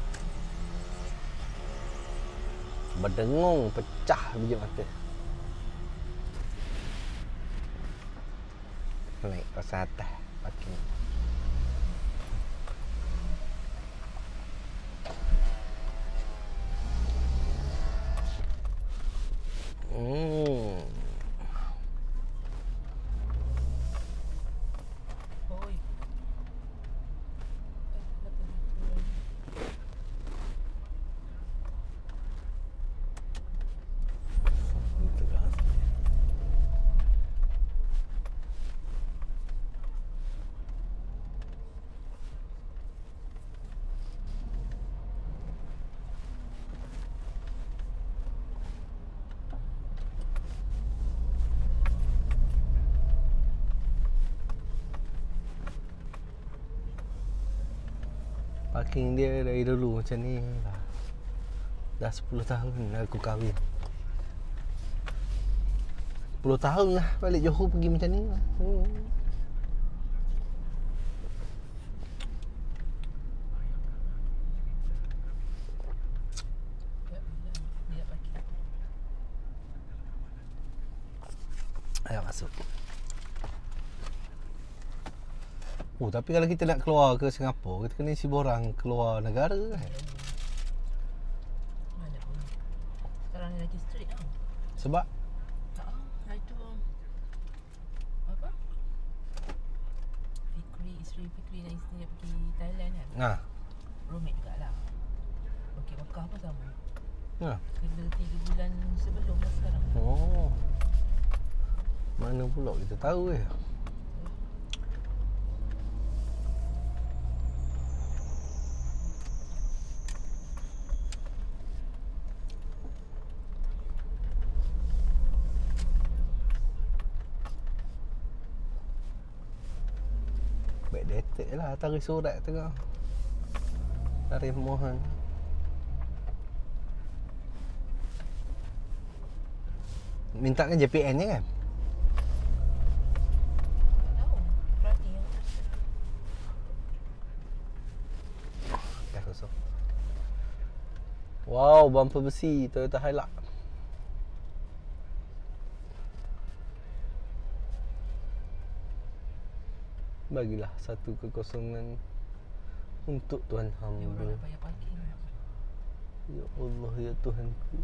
Speaker 2: Berdengung pecah biji mata. Naik pasal atas parking.
Speaker 4: Oi.
Speaker 2: Parking dia dari dulu macam ni lah. Dah 10 tahun aku kahwin. 10 tahun lah balik Johor pergi macam ni lah.
Speaker 4: Dia pakai.
Speaker 2: Ayo masuk. Oh, tapi kalau kita nak keluar ke Singapura, kita kena isi borang keluar negara kan?
Speaker 4: Mana pun. Sekarang ni lagi street tau.
Speaker 2: Sebab
Speaker 4: Tak tahu. Hari tu apa? Isteri Fikri dan isteri nak pergi Thailand kan.
Speaker 2: nah,
Speaker 4: Roommate jugalah. Okey, Mekah pun sama.
Speaker 2: nah.
Speaker 4: Kena 3 bulan sebelum lah sekarang.
Speaker 2: Oh. Mana pula kita tahu Backdated lah, tarik surat tengah. Tarik mohon. Minta kan JPN ni kan?
Speaker 4: Tak tahu. Berarti yang
Speaker 2: Dah kosong. Wow, bumper besi Toyota Hilux. Bagilah satu kekosongan untuk Tuhan
Speaker 4: dia orang
Speaker 2: hamba.
Speaker 4: nak bayar parking.
Speaker 2: Ya Allah, ya Tuhanku.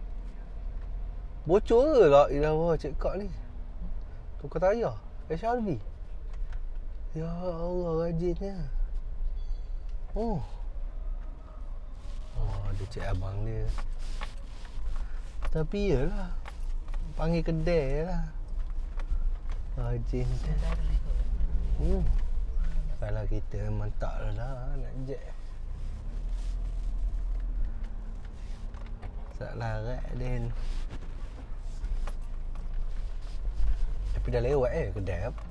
Speaker 2: Bocor ke lah ilawa cek kak ni? Tukar tayar HRV. Ya Allah, rajinnya. Oh. Oh, ada cik abang dia. Tapi yalah, panggil kedai lah. Rajin dia.
Speaker 4: Saudara itu.
Speaker 2: Kalau kita memang tak lah nak jet. Tak larat Dan. Tapi dah lewat kedai apa?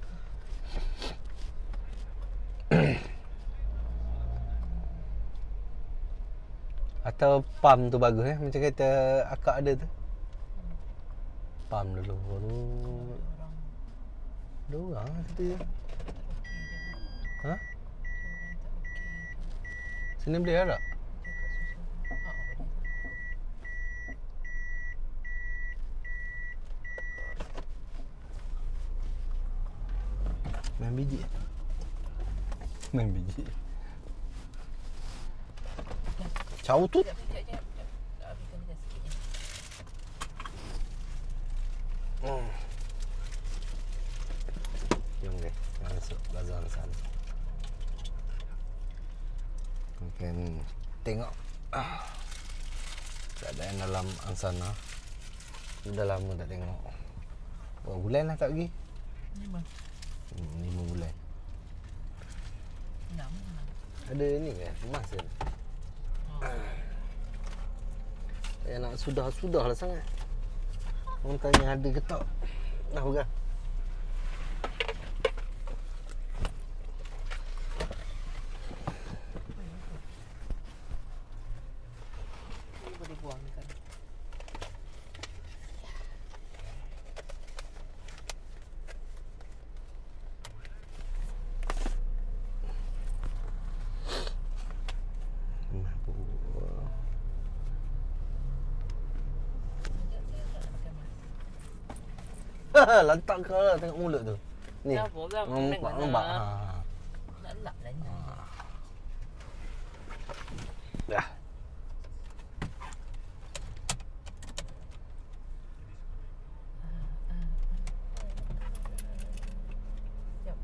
Speaker 2: Atau pam tu bagus macam kata akak ada tu. Pam dulu baru
Speaker 4: Orang
Speaker 2: dua orang tu.
Speaker 4: okey dia.
Speaker 2: Ha?
Speaker 4: Orang tak okey.
Speaker 2: Sini boleh tak?
Speaker 4: Cakap susu. Boleh.
Speaker 2: Main biji. Main biji. Caw tu.
Speaker 4: Sekejap. Tak habiskan dia sikit je.
Speaker 2: Jom deh, masuk bazar sana. Mungkin tengok keadaan dalam Angsana. Sudah lama tak tengok. Berapa bulan lah tak pergi? 5 bulan.
Speaker 4: 6.
Speaker 2: Ada ni kan, emas kan? Saya nak sudah lah sangat. Orang tanya ada ke tak? Dah pegang.
Speaker 4: buang kan.
Speaker 1: Lantak kau lah tengok mulut tu. Ni.
Speaker 4: Kenapa kan?
Speaker 1: Lembak. Ha.
Speaker 4: Nak lap lah ni.
Speaker 1: Dah.
Speaker 4: Jap.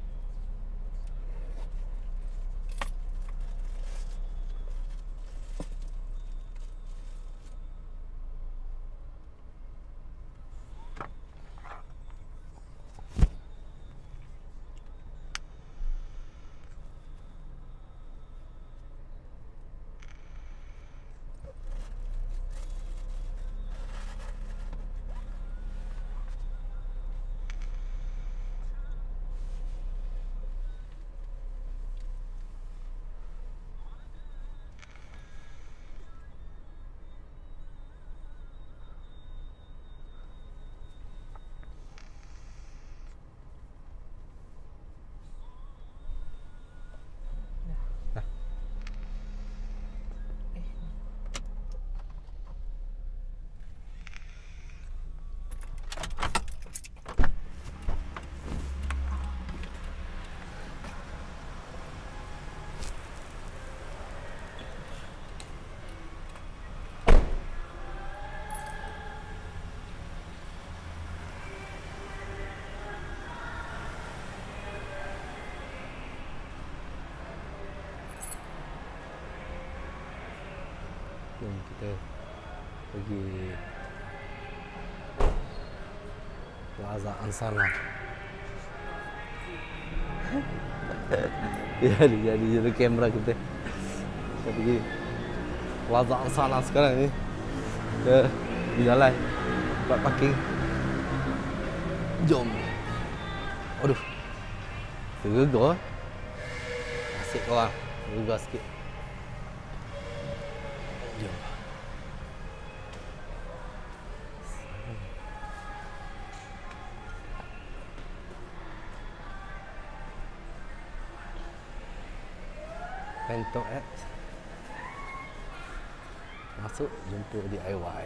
Speaker 1: Jom kita pergi Plaza Ansana. jadi juru kamera kita. Kita pergi Plaza Ansana sekarang ni. Kita di jalan tempat parking. Jom. Aduh. Tergegar. Asyik korang. Tergegar sikit. Jom. Phantom X. Masuk jumpa DIY.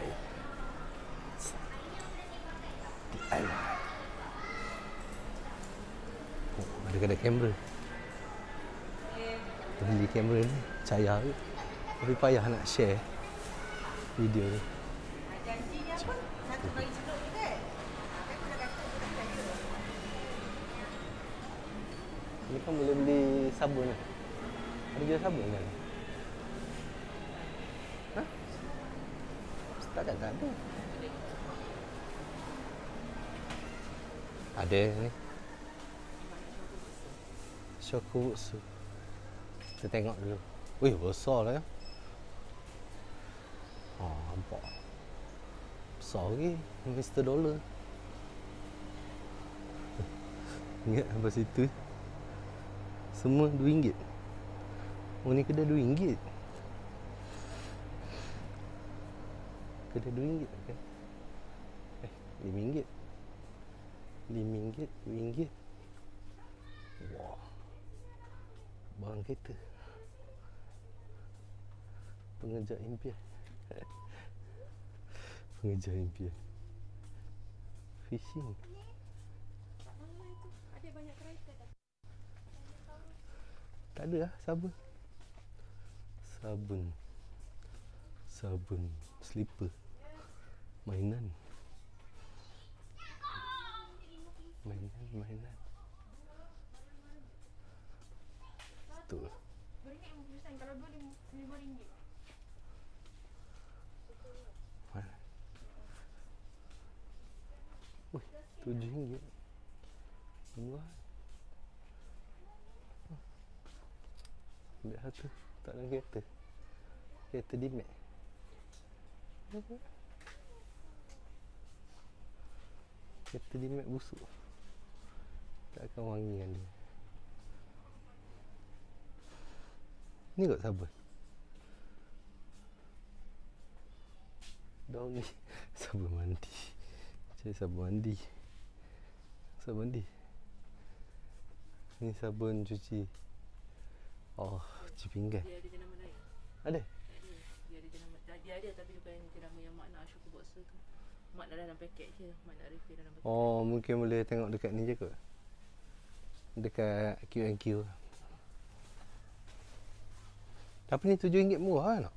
Speaker 1: DIY. Oh, ada kedai kamera. Beli kamera ni cahaya ke? Tapi payah nak share video ni. Ni kan boleh beli sabun lah. Ada jual sabun kan? Hah? Setakat tak ada. Ada ni. Shokubutsu. Kita tengok dulu. Wih, besar lah ya. Oh, nampak. Besar lagi. Mr. Dollar. Ingat sampai situ. Semua RM2. Oh, ni kedai RM2. Kedai RM2 kan? RM5. RM5, RM2. Wah. Barang kereta. Pengejar impian. Pengejar impian. Fishing.
Speaker 5: Ada banyak kereta dah.
Speaker 1: Tak ada lah sabun. Sabun slipper. Mainan. Betul.
Speaker 5: RM2.50 kalau dua RM5.
Speaker 1: Mana? Wih, RM7. Murah. Ambil satu. Tak dalam kereta. Kereta D-Max. Kereta D-Max busuk. Tak akan wangi dengan dia. Ni kot sabun.
Speaker 2: Daun ni sabun mandi. Cari sabun mandi. Sabun mandi. Ni sabun cuci. Oh, cuci pinggan.
Speaker 4: Dia ada jenama lain.
Speaker 2: Ada?
Speaker 4: Dia ada jenama. Dia ada tapi bukan jenama yang Mak nak Ashoka Boxer tu. Mak nak dalam paket je. Mak nak refill dalam paket.
Speaker 2: Oh, mungkin boleh tengok dekat ni je kot. Dekat Q&Q. Tapi ni RM7 murah kan tak?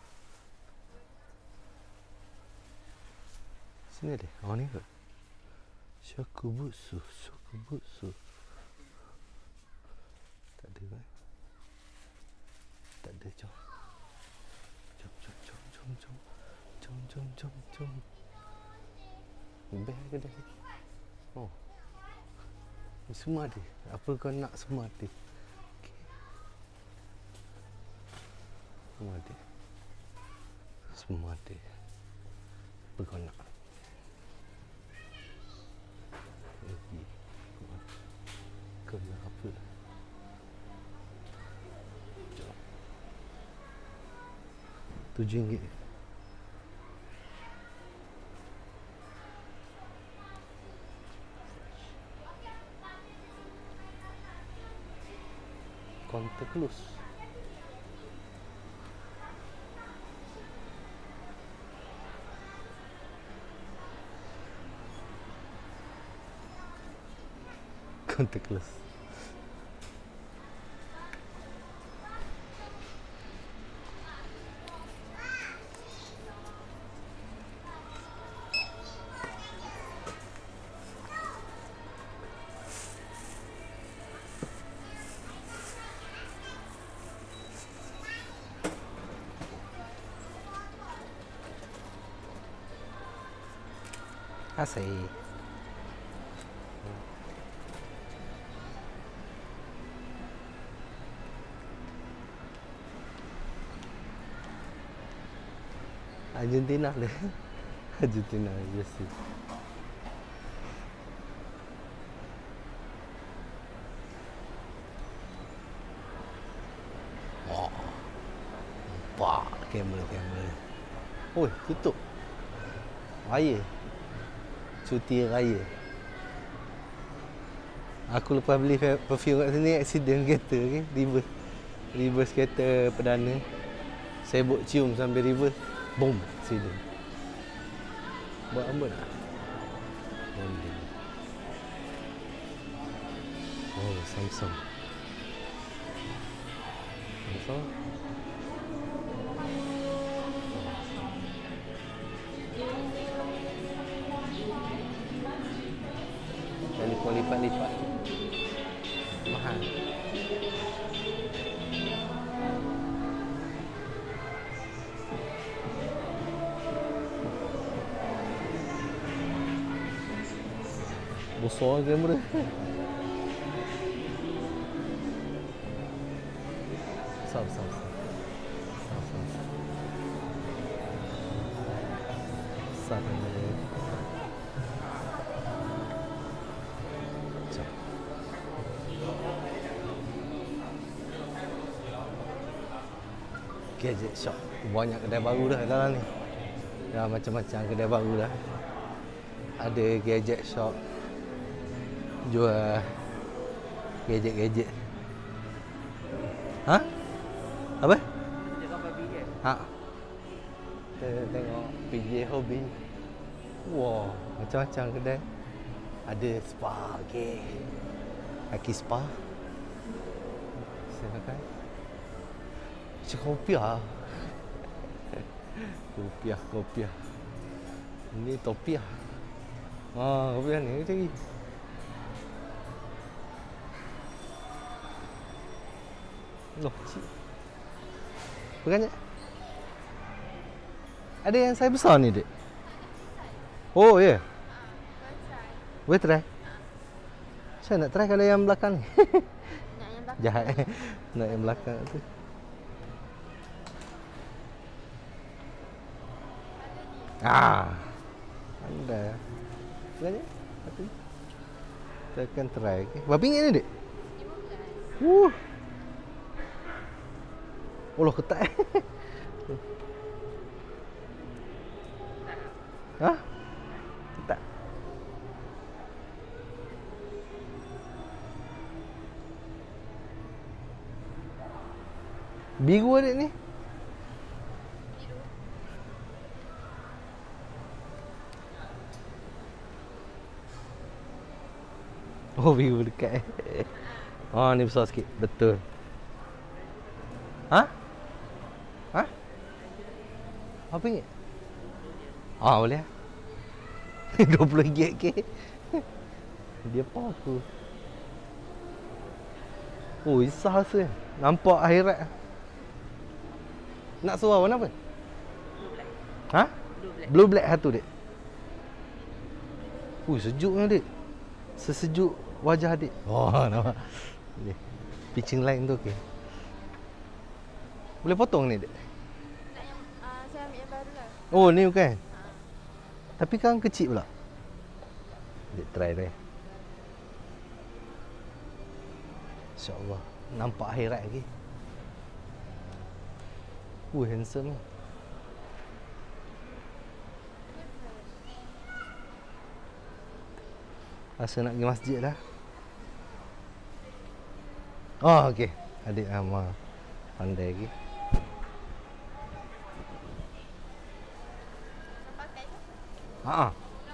Speaker 2: Sini ada. Oh ni kot. Shokubutsu. Tak ada kan? Tak ada, jom. Jom. Best kedai ni. Oh. Ni semua ada. Apa kau nak semua ada. Okay. Semua ada. Apa kau nak? Lagi. Kau nak apa? Jom. RM7. Counter close. Counter close. Asik. Argentina lah. Argentina, yes. Oh. Nampak kamera. Oi, tutup. Raya. Cuti raya. Aku lepas beli perfume kat sini, accident kereta ke, reverse kereta perdana. Sibuk cium sambil reverse, boom, accident. Buat apa nak? Oh, Samsung. Telefon lipat-lipat. Mahal. Besar kamera. Sam. Gadget shop. Banyak kedai baru dah dalam ni. Dah macam-macam kedai baru dah. Ada gadget shop. Jual gadget. Ha? Apa?
Speaker 4: Tengok babi kan?
Speaker 2: Ha. Kita tengok PJ Hobby. Wow, macam-macam kedai. Ada spa, okey. Kaki spa. Silakan. Kopiah. Kopiah. Ini topiah. Kopiah ni cari. Loh, cik. Bukannya ada yang saya besar ni, Dek? Oh, ya. Yeah. Boleh try? Saya nak try kalau yang belakang ni.
Speaker 5: Nak yang belakang.
Speaker 2: Jahat. Nak yang belakang tu. Anda. Bukannya? Apa ni? Kita akan try. Okay. Berapa ringgit ni, Dek? Allah, ketat. Ha? Tak. Biru adik ni. Oh, biru dekat. Oh, ni besar sikit. Betul. Ha? Ha? Apa ni? Ah, boleh. RM20 ke? Dia powerful. Oh, isah rasa. Nampak akhirat. Nak suara warna apa?
Speaker 4: Blue black.
Speaker 2: Ha?
Speaker 4: Blue black.
Speaker 2: Blue black satu, Dek. Sejuknya, Dek. Sesejuk wajah adik. Oh, nampak. Boleh. Pitching line tu okey. Boleh potong ni, Dek?
Speaker 5: Nak yang saya ambil yang baru lah.
Speaker 2: Oh, ni bukan? Tapi kan kecil pula. Dek try dia. InsyaAllah. Nampak akhirat lagi. Handsome ni. Rasa nak pergi masjid dah. Oh, okey. Adik Ama pandai lagi.
Speaker 5: Pakai ke?
Speaker 2: Ha.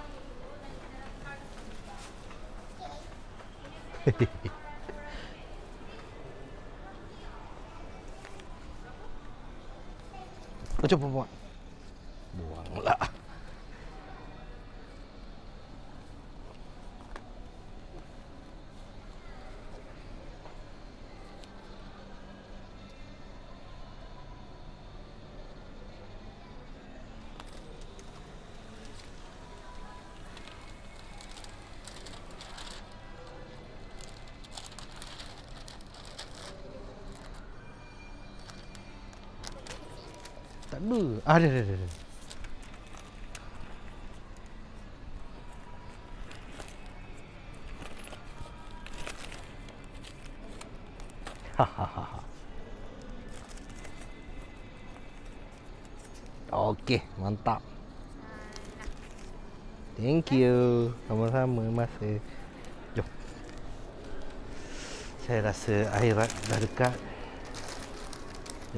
Speaker 2: Kau cuba buang. Buanglah. Tak ada. Ada. Hahaha. Okey, mantap. Thank you. Sama-sama masa. Jom. Saya rasa akhirat dah dekat. Ya.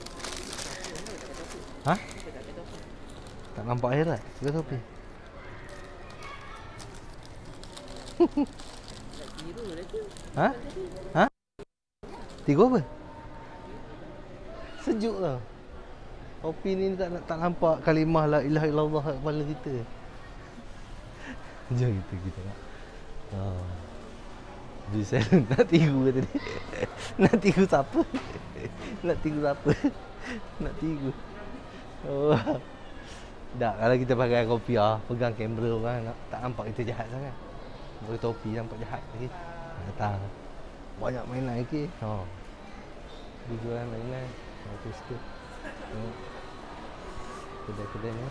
Speaker 2: Ha? Tak nampak akhirat? Pakai topi. Ha? Ha? Tiga apa? Sejuk tau. Topi ni tak nampak kalimah la ilaha illallah kat kepala kita. Jom kita nak. Jadi saya nak tiru tadi. Nak tiru siapa? Nak tiru siapa? Nak tiru. Oh. Tak, kalau kita pakai kopiah, pegang kamera orang tak nampak kita jahat sangat. Pakai topi nampak jahat lagi. Datang. Banyak mainan lagi. Dia jual mainan. Itu sikit. Kedai-kedai ni.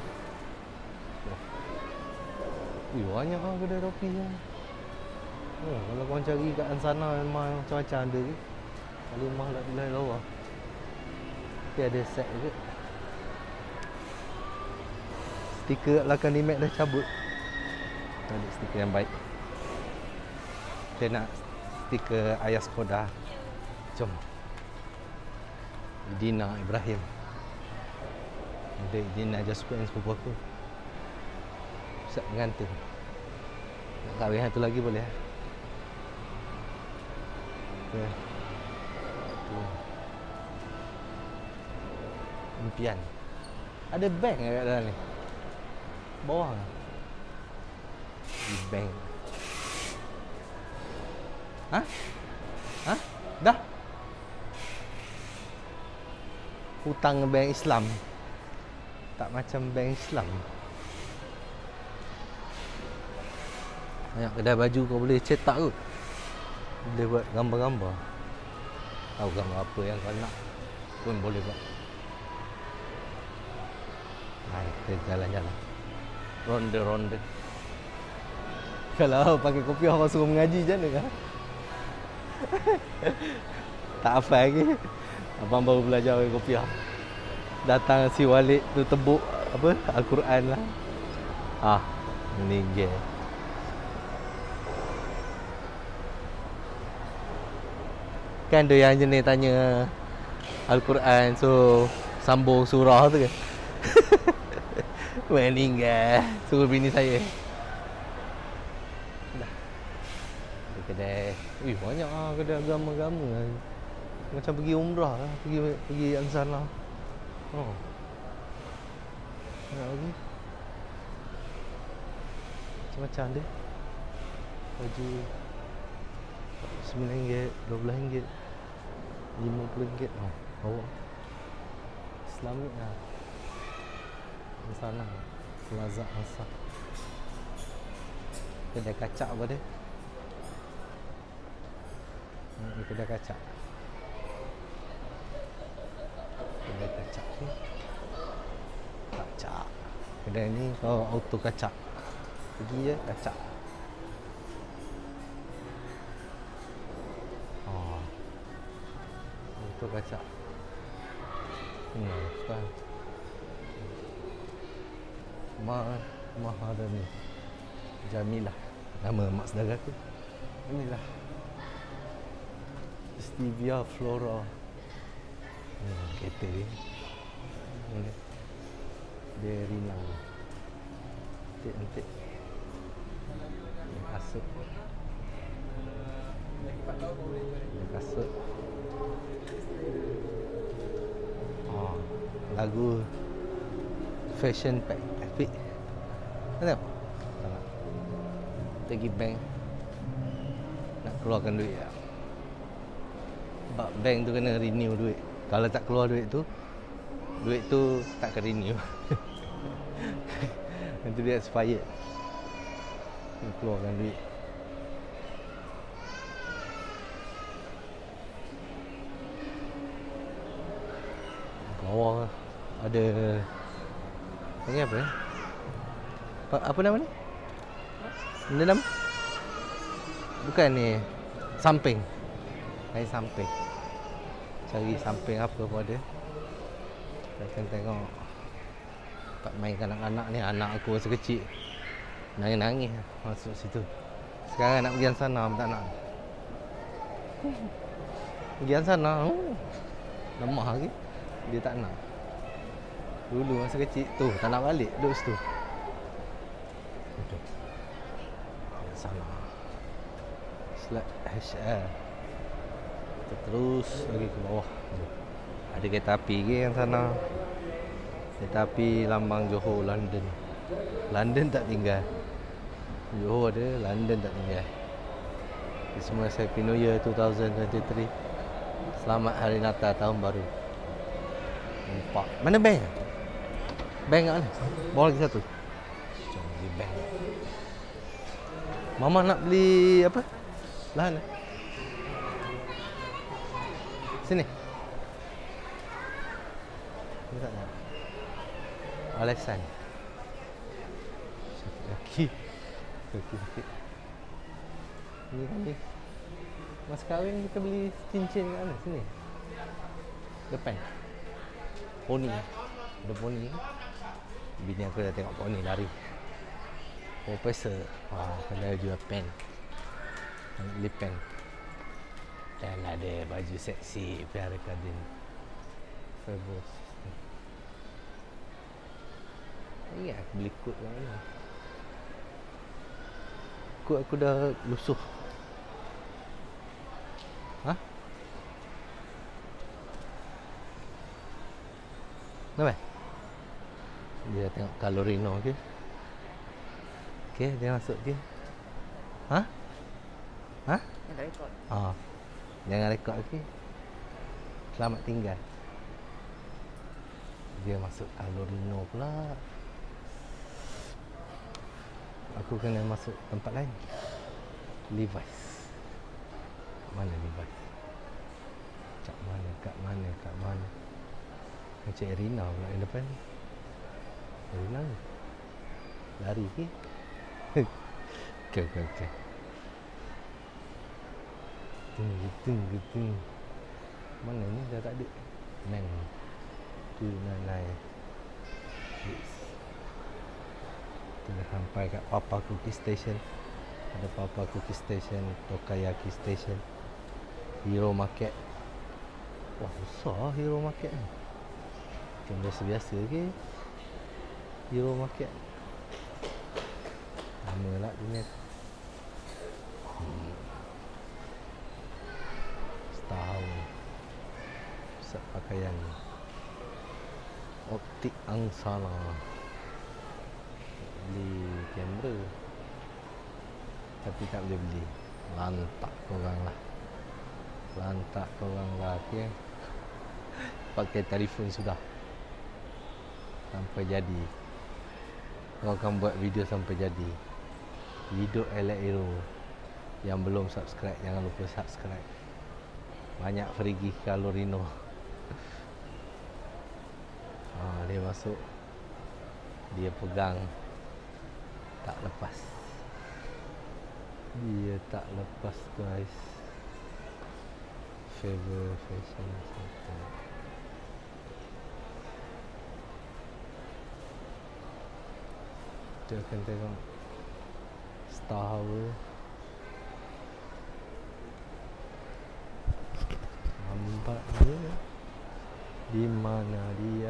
Speaker 2: Banyak lah kedai topi ni. Kalau korang cari kat sana memang macam-macam ada ke. Kalimah la ilaha illallah. Tapi ada set ke. Stiker kat belakang ni Mac dah cabut. Ada stiker yang baik. Saya nak stiker ayah Skoda. Jom. Dina Ibrahim. Ada Dina Jasper yang sepupu aku. Pusat pengantin. Nak kahwin satu lagi boleh. Okay. Impian. Ada bank kat dalam ni. Bawah. Di bank. Ha? Ha? Dah? Hutang bank Islam. Tak macam bank Islam. Banyak kedai baju kau boleh cetak kot. Boleh buat gambar-gambar. Tahu gambar apa yang kau nak pun boleh buat. Hai, kita jalan-jalan. Ronde-ronde. Kalau pakai kopiah orang suruh mengaji macam mana kan? Tak hafal lagi. Abang baru belajar pakai kopiah. Datang si Walid tu tebuk apa? Al-Quran lah. Ah, meninggal. Kan ada yang jenis tanya Al-Quran, so sambung surah tu kan. Meninggal. Suruh bini saya. Dah. Di kedai. Banyak ah kedai agama-agama lah. Macam pergi umrah lah. Pergi Ansar lah. Oh. Nak lagi. Macam-macam dia. Baju RM9, RM12, RM50. Oh, awak Islamik lah. Sana Plaza Ansar. Kedai kacak apa dia? Kedai kacak. Kedai kacak ni. Kacak. Kedai ni kau auto kacak. Pergi je kacak. Oh. Auto kacak. Kan. Maharani Jamilah, nama mak saudara aku. Inilah Stevia Flora. Kereta dia. Dia rinang. Antik-antik. Kasut. Kasut. Lagu Fashion Pack Epic. Kenapa? Pergi bank nak keluarkan duit lah. Sebab bank tu kena renew duit. Kalau tak keluar duit tu tak akan renew. Nanti dia expired. Kena keluarkan duit. Bawah ada panggil apa ya? Apa nama ni? Benda nama? Bukan ni samping. Cari samping. Cari samping apa pun ada. Datang tengok. Tak mainkan anak-anak ni. Anak aku masa kecil nangis-nangis masuk situ. Sekarang nak pergi sana tak nak. Pergi sana lemah lagi. Dia tak nak. Dulu masa kecil tu tak nak balik duduk situ. Duduk. Sana. HR. Kita terus lagi ke bawah. Ada kereta api ke yang sana. Kereta api lambang Johor, London. London tak tinggal. Johor ada, London tak tinggal. Semua Happy New Year 2023. Selamat Hari Natal Tahun Baru. Nampak. Mana bank? Bank kat mana? Bawa lagi satu. Jom beli bank. Mama nak beli apa? Lahan. Sini. Ni tak nak. Alasan. Sakit kaki. Sakit. Ni kan ni. Mas kahwin kita beli cincin kat mana? Sini. Depan. Poni. Ada poni. Bini aku dah tengok poni lari. Profesor. Kena jual pen. Beli pen. Dan ada baju seksi Piara Cardin. Fabulous. Ingat aku beli kod kat mana? Kod aku dah lusuh. Hah? Kenapa? Dia tengok Kalorino ke? Okay, dia masuk ke? Hah? Hah?
Speaker 4: Yang tak rekod.
Speaker 2: Jangan rekod okey. Selamat tinggal. Dia masuk Kalorino pula. Aku kena masuk tempat lain. Levi's. Mana Levi's? Kat mana? Macam Erina pula yang depan. Erina ni. Lari ke? Okay. Tung. Mana ni dah tak ada. Nang. Tu nanai. Kita dah sampai kat Papa Cookie Station. Ada Papa Cookie Station, Tokayaki Station, Hero Market. Wah, besar Hero Market ni. Macam biasa-biasa ke Hero Market. Lama lah dunia. Setahun pusat pakaian. Optik Angsana. Beli kamera tapi tak boleh beli. Lantak korang lah. Lantak korang lah, okay? Pakai telefon sudah sampai jadi. Korang akan buat video sampai jadi. Hidup Alex Hero. Yang belum subscribe, jangan lupa subscribe. Banyak Frigi Kalorino. Dia masuk, dia pegang, tak lepas. Dia tak lepas, guys. Favor Fashion Center. Kita akan tengok Star Tower. Nampaknya di mana dia?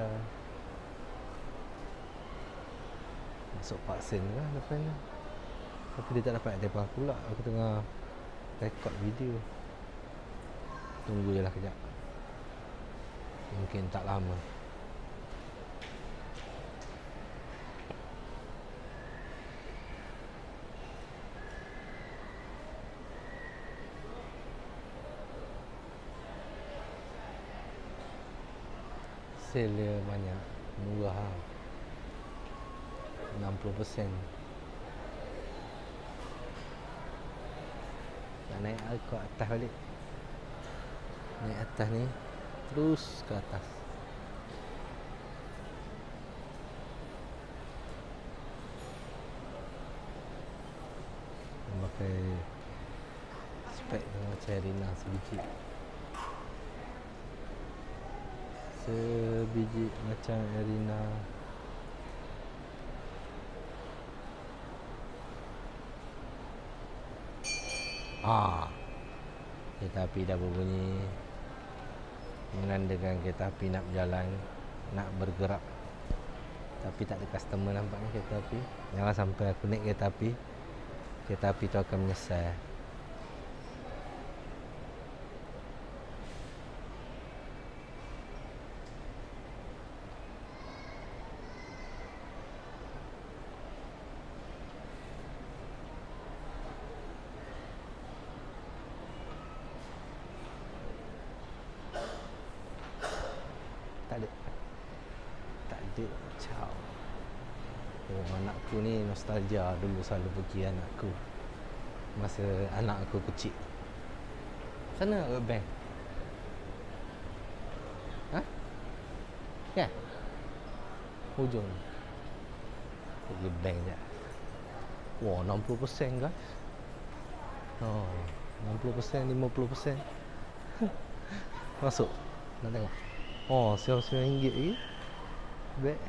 Speaker 2: Masuk Park Sen lah depan ni. Tapi dia tak dapat depan aku pula. Aku tengah record video. Tunggu je lah kejap. Mungkin tak lama. Sale banyak. Murah lah. 60%. Nak naik ke atas balik. Naik atas ni, terus ke atas. Pakai spek macam Arena sebiji. Sebiji macam Arena. Kereta api dah berbunyi, menandakan kereta api nak berjalan, nak bergerak. Tapi tak ada customer nampaknya kereta api. Jangan sampai aku naik kereta api tu akan menyesal. Tak ada. Ciao. Oh, anakku ni nostalgia. Dulu selalu pergi anakku masa anak aku kecil. Sana ke bank? Kan? Hujung. Pergi bank je. Wah, 60% guys. 60%, 50%. Masuk. Nak tengok. RM9 lagi. Beg.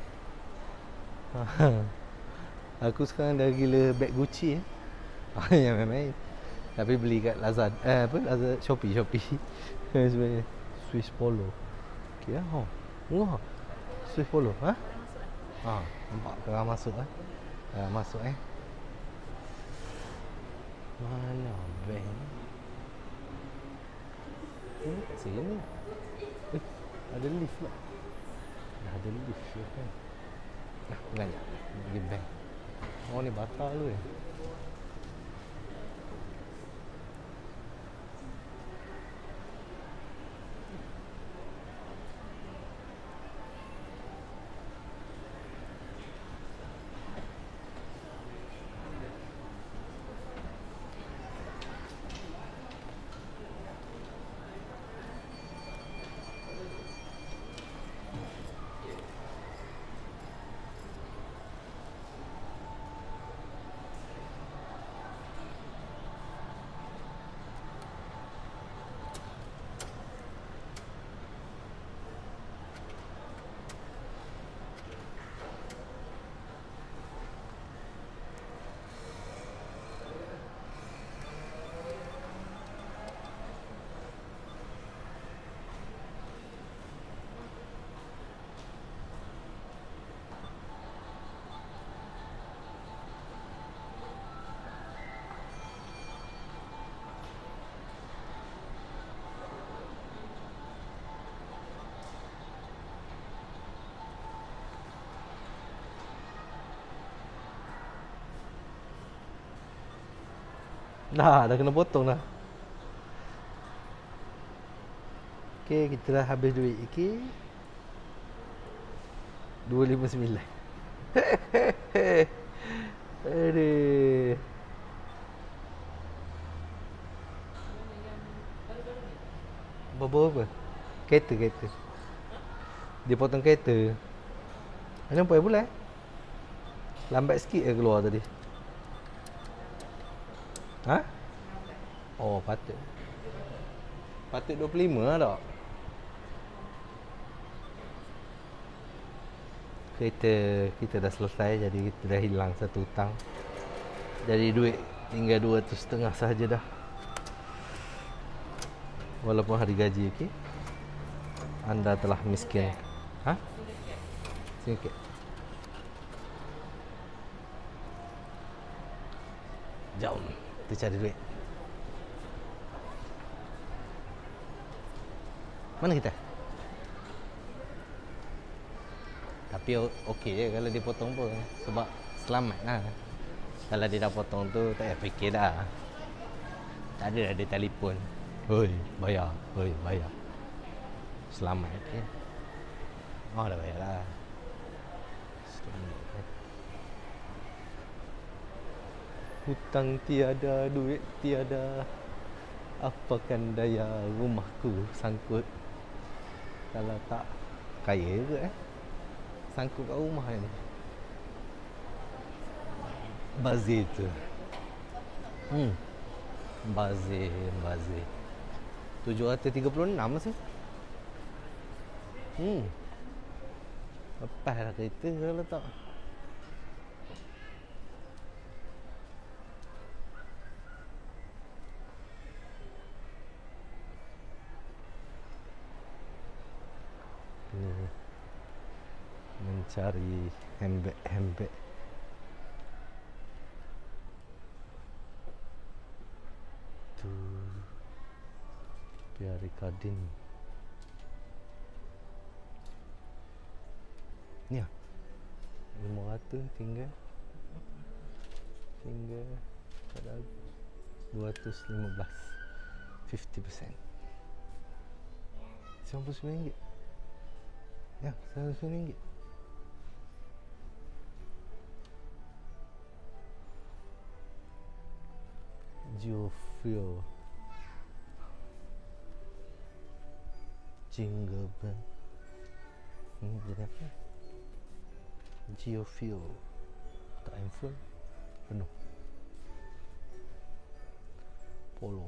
Speaker 2: Aku sekarang dah gila beg Gucci. Yang main-main. Tapi beli kat Lazada. Lazada, Shopee. Sebenarnya Swiss Polo. Okey lah. Murah. Swiss Polo. Nampak kerang masuk masuk Mana beg ni? Ini kat sini. Ada lift pula. Dah ada lift je kan. Banyak. Pergi bank. Oh ni batal tu Dah kena potong dah. Okay, kita dah habis duit. Okay, 259. Aduh. Apa? Kereta. Dia potong kereta. Nampak pula lambat sikit keluar tadi. Ha? Oh, patut 25 lah tak? Kereta kita dah selesai, jadi kita dah hilang satu hutang. Jadi duit tinggal 200.5 sahaja dah. Walaupun hari gaji, okey. Anda telah miskin. Ha? Sikit. Jom kita cari duit. Mana kita? Tapi okey je kalau dia potong pun. Sebab selamat lah. Kalau dia dah potong tu tak payah fikir dah. Tak ada dia telefon. Hoi, bayar. Selamat okey. Oh, dah bayar lah. Selamat. Hutang tiada, duit tiada. Apakan daya rumahku sangkut. Kalau tak kaya ke sangkut kat rumah ni. Bazir tu. Bazir 736 masih. Lepas lah kereta kalau tak. Ni mencari hembek tu Piari Kadin ni lah 500 tinggal ada 215 50% RM99 ya, RM99 Geofuel Jingle Bell. Ini jadi apa? Geofuel. Tak handphone penuh. Polo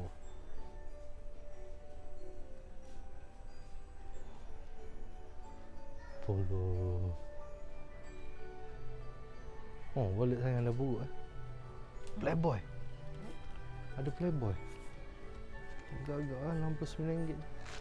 Speaker 2: oh, wallet saya dah buruk Playboy. Ada Playboy. Agak-agak lah RM69.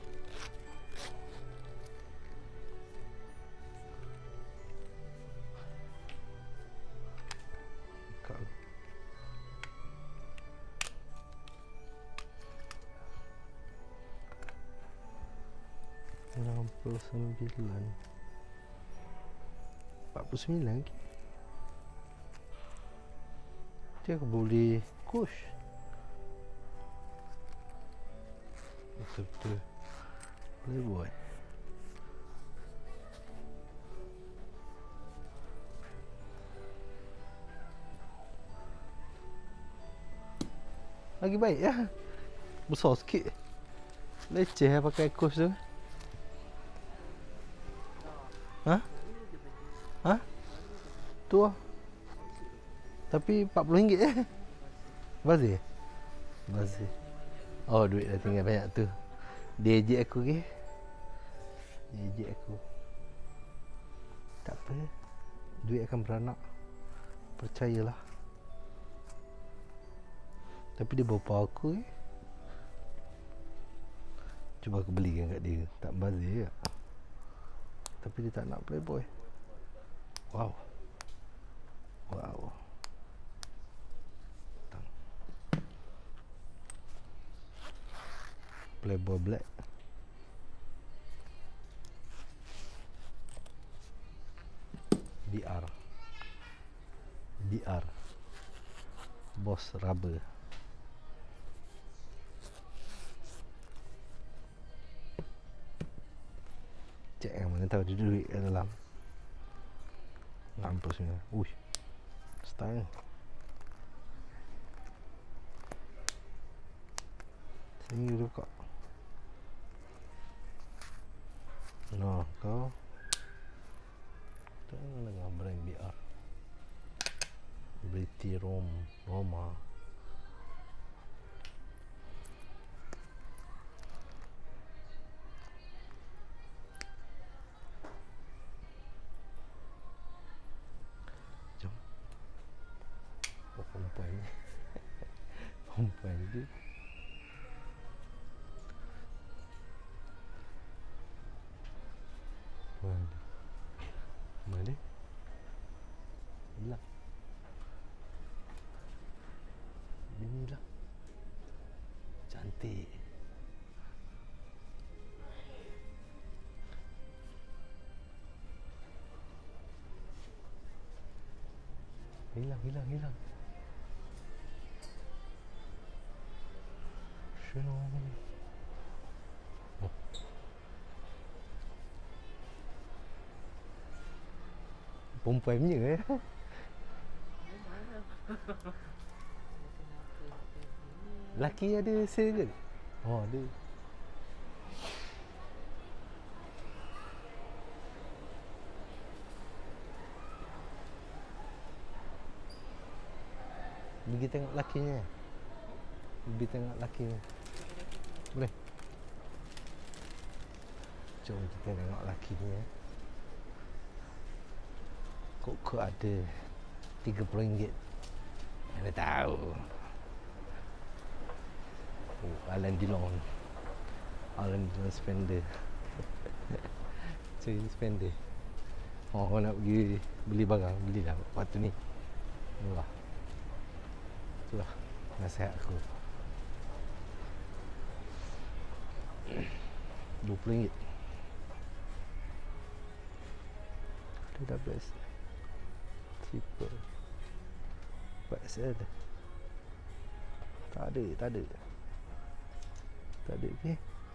Speaker 2: $49 lagi. Dia aku boleh kush. Betul-betul Playboy. Lagi baik ya. Besar sikit. Leceh pakai kush tu. Ha? Tu lah. Tapi RM40 Bazir. Oh, duit dah tinggal banyak tu. Dia ejek aku ke? Tak apa. Duit akan beranak. Percayalah. Tapi dia bawa aku Cuba aku belikan kat dia. Tak bazir tak? Tapi dia tak nak Playboy. Wow. Playboy Black. BR Boss Rubber. Cek yang mana tahu ada duit kat dalam. Mampusnya. Uish. Style. Sini dulu kak. Nah, kau tengah dengan brand BR Briti Roma. Jom. Oh, perempuan ni. Perempuan ni. Mana? Hilang. Inilah. Cantik. Hilang. Shalom. Oh. Perempuan punya Laki ada sale ke? Oh, ada. Pergi tengok lakinya. Pergi tengok lakinya. Boleh? Jom kita tengok lakinya. Kok ada RM30. Mana tahu. Oh, Alain Delon spender. Cari spender. Oh, kau nak pergi beli barang, belilah waktu ni. Murah. Itulah nasihat aku. RM20. Dia dah best. Triple XL. Tak ada ke?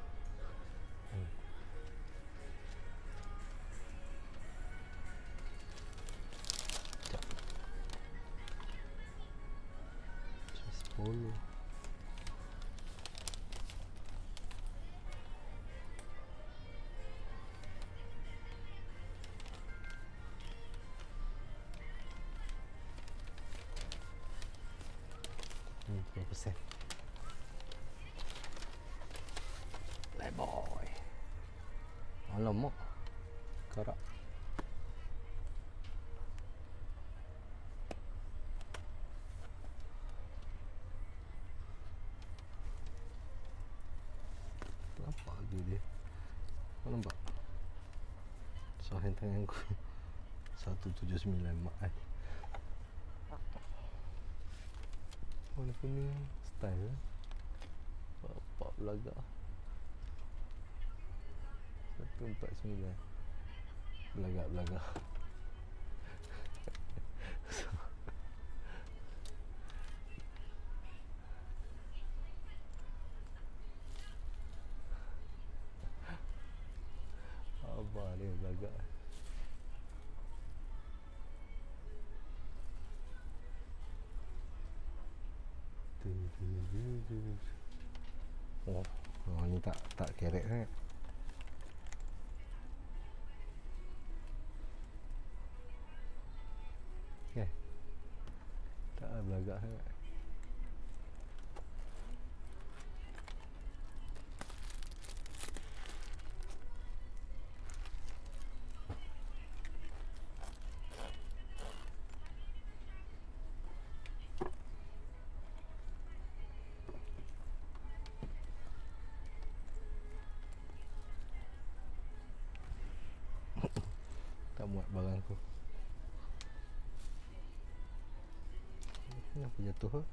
Speaker 2: Sekejap. Just follow. Berapa sen? Boy. Alamak. Karak. Nampak je dia. Kau nampak? Sahain tangan aku. 179 mak ai. Warna kuning style. Bapak belagak. 149. Belagak. Abah dia belagak. Oh, ni tak kerek sangat. Okay. Tak belagak sangat. Tak muat barang aku. Kenapa jatuh ke?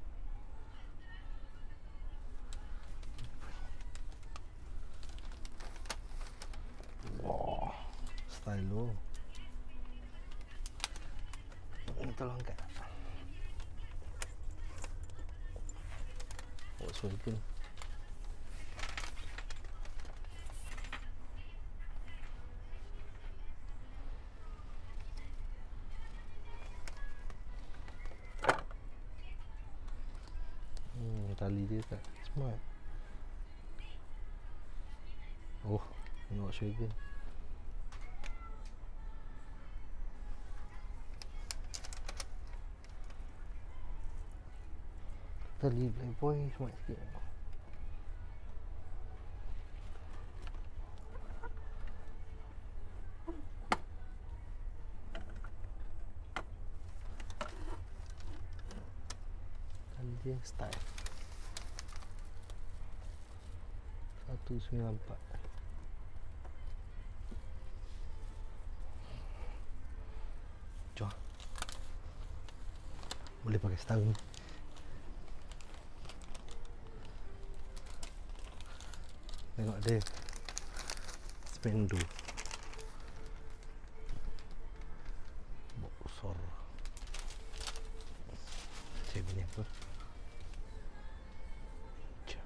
Speaker 2: Wah, stylo. Ini tolong angkat. Oh, sorry pun. tali dia tak smart. Oh, tengok Volkswagen. Tali Playboy smart sikit. Tali dia style 194. Jom. Boleh pakai setahun. Tengok dia Spendo besar. Cik beli apa? Jom.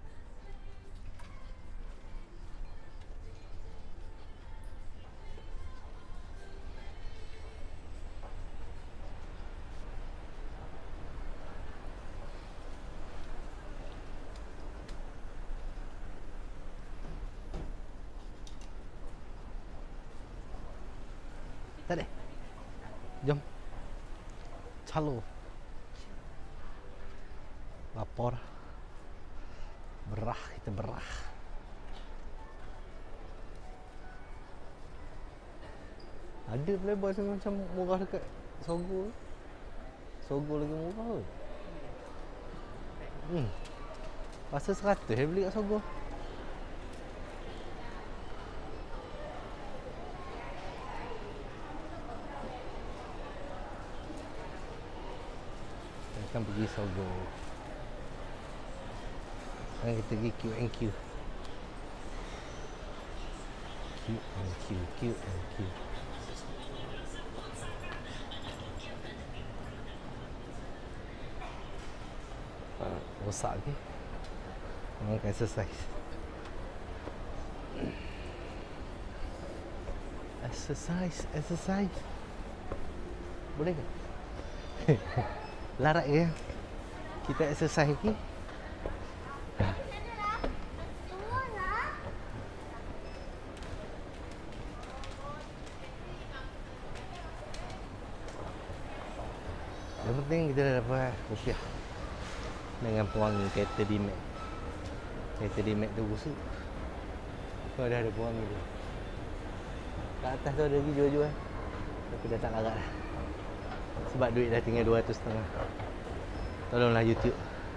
Speaker 2: Tak ada. Jom. Calo. Lapor. Berah, kita berah. Ada Playboy macam murah dekat Sogo. Sogo lagi murah ke? Rasa 100 beli kat Sogo. Akan pergi Sogo. Sekarang kita pergi Q&Q. Q&Q. Rosak ke? Orang akan exercise. Exercise. Boleh ke? Larat ke? Kita exercise lagi. Yang penting kita dah dapat rupiah dengan pewangi kereta D-Max. Kereta D-Max tu busuk. Tu dah ada pewangi tu. Kat atas tu ada lagi jual-jual. Tapi dah tak larat dah. Sebab duit dah tinggal 200.5. Tolonglah YouTube.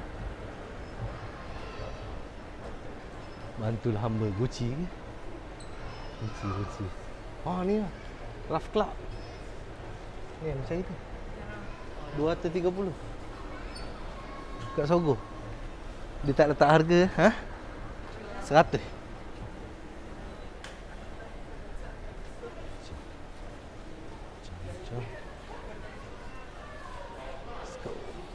Speaker 2: Bantulah hamba. Gucci ke? Gucci. Oh ni lah. Raf Club. Ni macam itu. 230 kat Sogo. Dia tak letak harga. 100. Jom. Let's go.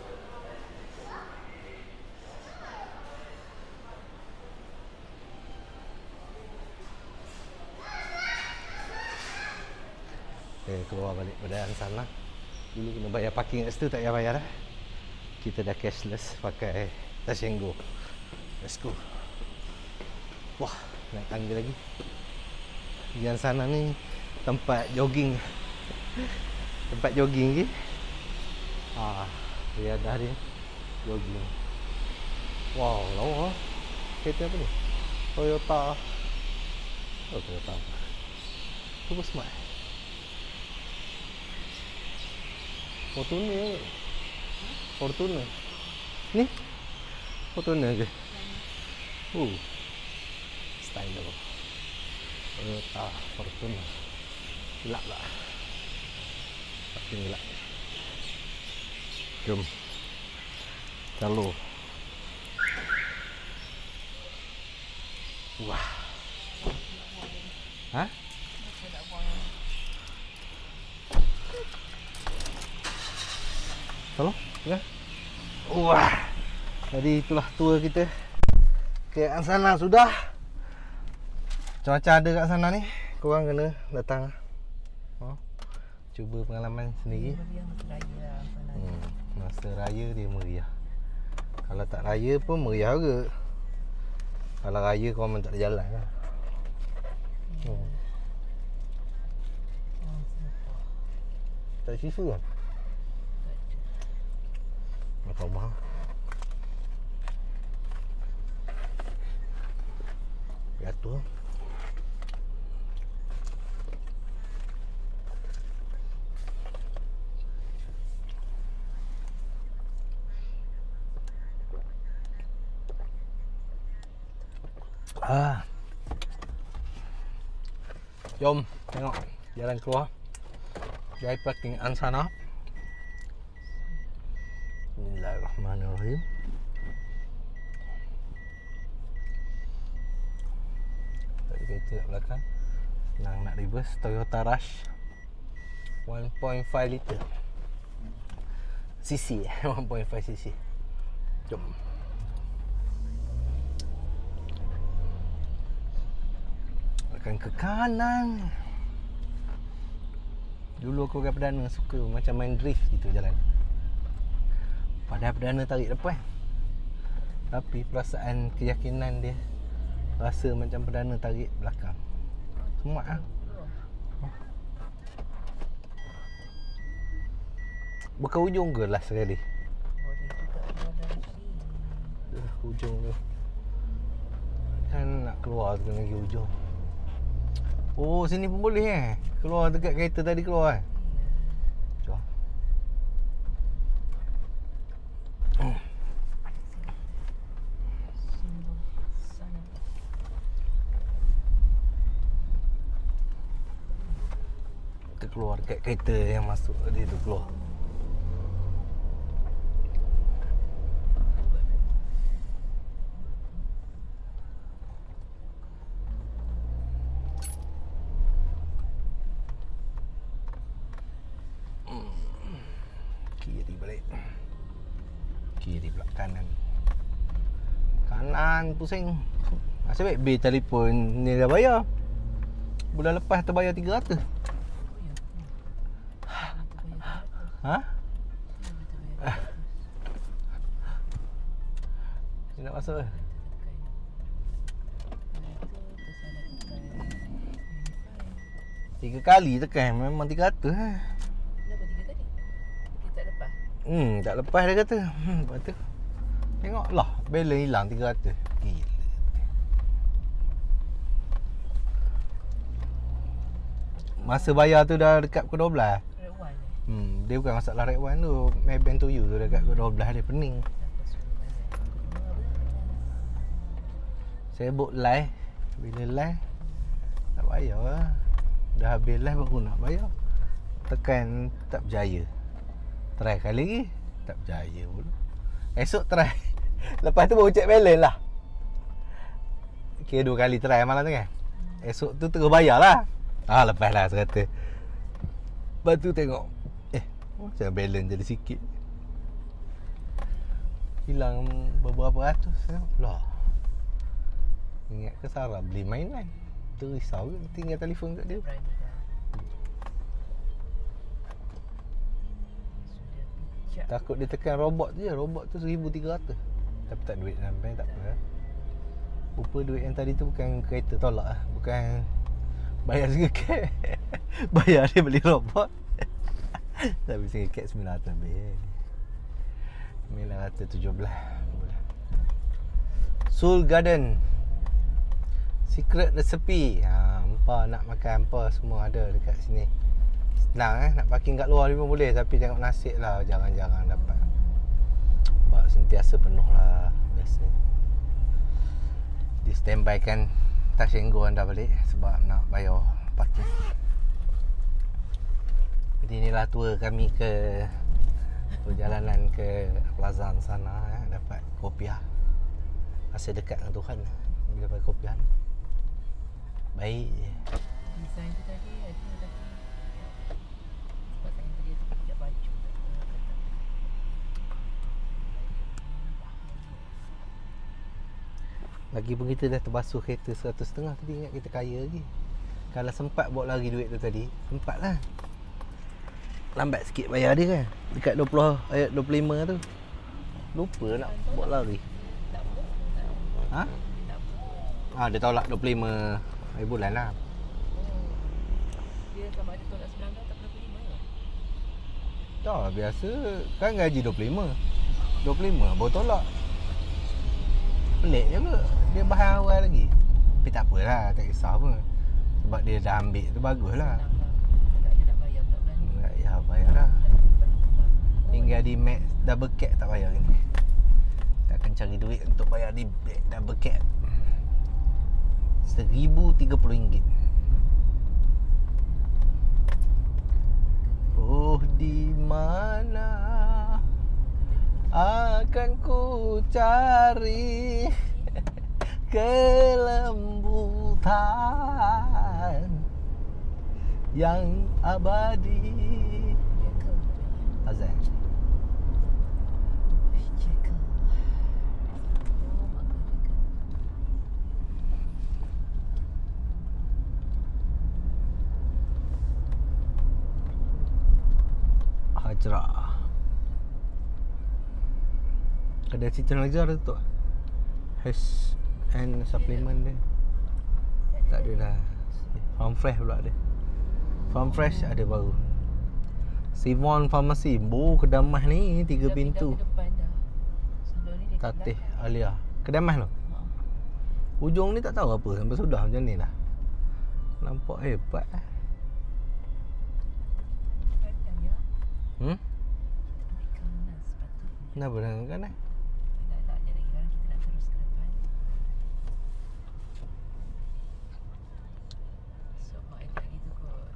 Speaker 2: Keluar balik pada sana. Dulu kena bayar parking kat situ, tak payah bayar dah. Kita dah cashless pakai Tashengo. Let's go. Wah, naik tangga lagi. Yang sana ni tempat jogging. Tempat jogging ke? Dia dah dia jogging. Wow, lawa. Kereta apa ni? Toyota. Oh, Toyota. Super smart. Fortuner. Ni? Fortuner ke? Style tu. Toyota Fortuner. Gelap lah. Tapi gelap. Jom. Calo. Wah. Halo? Ya? Wah. Jadi itulah tour kita ke sana sudah. Macam-macam ada kat sana ni. Korang kena datang. Cuba pengalaman sendiri. Masa raya dia meriah. Kalau tak raya pun meriah juga. Kalau raya kau memang tak ada jalan lah. Tak ada susu kan? Macam mahal. Jatuh. Jom tengok jalan keluar dari parkingan sana. Bismillahirrahmanirrahim. Tak ada kereta kat belakang. Senang nak reverse. Toyota Rush 1.5 liter cc 1.5 cc. Jom. Akan ke kanan. Dulu aku kat perdana suka macam main drift gitu jalan. Padahal perdana tarik depan. Tapi perasaan keyakinan dia rasa macam perdana tarik belakang. Semak lah. Bukan ujung ke last sekali? Ujung tu. Kan nak keluar tu kena pergi ujung. Oh, sini pun boleh keluar dekat kereta tadi keluar Jom. Kita keluar dekat kereta yang masuk tadi tu keluar. Kiri pula kanan. Kanan pusing. Nasib baik bil telefon ni dah bayar. Bulan lepas terbayar 300. Ha? Ni nak masuk ke? Tiga kali tekan memang 300
Speaker 4: Kenapa 3 tadi? Kita tak lepas.
Speaker 2: Tak lepas dia kata. Lepas tu tengok lah balance hilang 300. Gila. Masa bayar tu dah dekat pukul 12.
Speaker 4: Red one.
Speaker 2: Dia bukan masalah red one tu. Maybank to you tu dekat pukul 12 dia pening. Saya book live. Bila live tak bayar lah. Dah habis live baru nak bayar. Tekan tak berjaya. Try kali lagi tak berjaya pula. Esok try. Lepas tu baru check balance lah. Kira 2 kali try malam tu kan. Esok tu terus bayar lah. Lepas lah saya kata. Lepas tu tengok macam balance jadi sikit. Hilang beberapa ratus lah. Ingat ke Sarah beli mainan. Tu risau ke tinggal telefon kat dia. Takut dia tekan robot tu je. Robot tu 1,300. Tapi tak duit sampai tak apa. Rupa duit yang tadi tu bukan kereta tolak lah. Bukan bayar single bayar dia beli robot. Tapi single cat 900 lebih. 917. Soul Garden Secret Recipe. Hampa nak makan apa semua ada dekat sini. Senang nak parking kat luar ni pun boleh. Tapi tengok nasib lah, jarang-jarang dapat. Sebab sentiasa penuh lah biasa. Di standby kan Touch and Go anda balik sebab nak bayar parking. Jadi inilah tour kami ke perjalanan ke Plazan sana. Dapat kopiah. Rasa dekat dengan Tuhan bila dapat kopiah. Baik.
Speaker 4: Design tu tadi ada tapi sebab saya tadi tak baju.
Speaker 2: Lagipun kita dah terbasuh kereta 100.5 tadi. Ingat kita kaya lagi. Kalau sempat bawa lagi duit tu tadi, sempat lah. Lambat sikit bayar dia kan. Dekat 20 ayat 25 tu Lupa nak buat lari.
Speaker 4: Tak apa.
Speaker 2: Ha?
Speaker 4: Tak apa.
Speaker 2: Dia tolak 25 hari bulan lah.
Speaker 4: Dia sama ada tolak 19 tak 25.
Speaker 2: Tak, biasa kan gaji 25. 25 baru tolak. Pelik je pula. Dia bahan awal lagi. Tapi tak apalah, tak kisah pun. Sebab dia dah ambil tu baguslah.
Speaker 4: Senang lah. Tak ada nak bayar pula bulan ni.
Speaker 2: Ya, bayar lah. Tinggal di max double cap tak bayar ni. Kita akan cari duit untuk bayar di double cap. RM1,030. Oh, di mana akan ku cari kelembutan yang abadi.
Speaker 4: Ya ke?
Speaker 2: Azan.
Speaker 4: Ya ke? Oh, mak kau jaga.
Speaker 2: Hajrah. Kedai Citra Nazar tu tak? Hash and supplement dia. Tak ada dah. Farm Fresh pula ada. Farm Fresh ada baru. Sivon Pharmacy. Kedai mas ni 3
Speaker 4: Dah
Speaker 2: pintu.
Speaker 4: pindah ke depan dah. Sebelum ni dia kat
Speaker 2: Tatih
Speaker 4: belakang.
Speaker 2: Alia. Kedai mas tu.
Speaker 4: Ha.
Speaker 2: Ujung ni tak tahu apa sampai sudah macam ni dah. Nampak hebat.
Speaker 4: Kadang ya.
Speaker 2: Hmm?
Speaker 4: Ambil kanan sepatutnya.
Speaker 2: Kenapa dah kan eh?
Speaker 4: Tak ada lagi. Sekarang kita nak terus ke depan. So, mak ada gitu kot.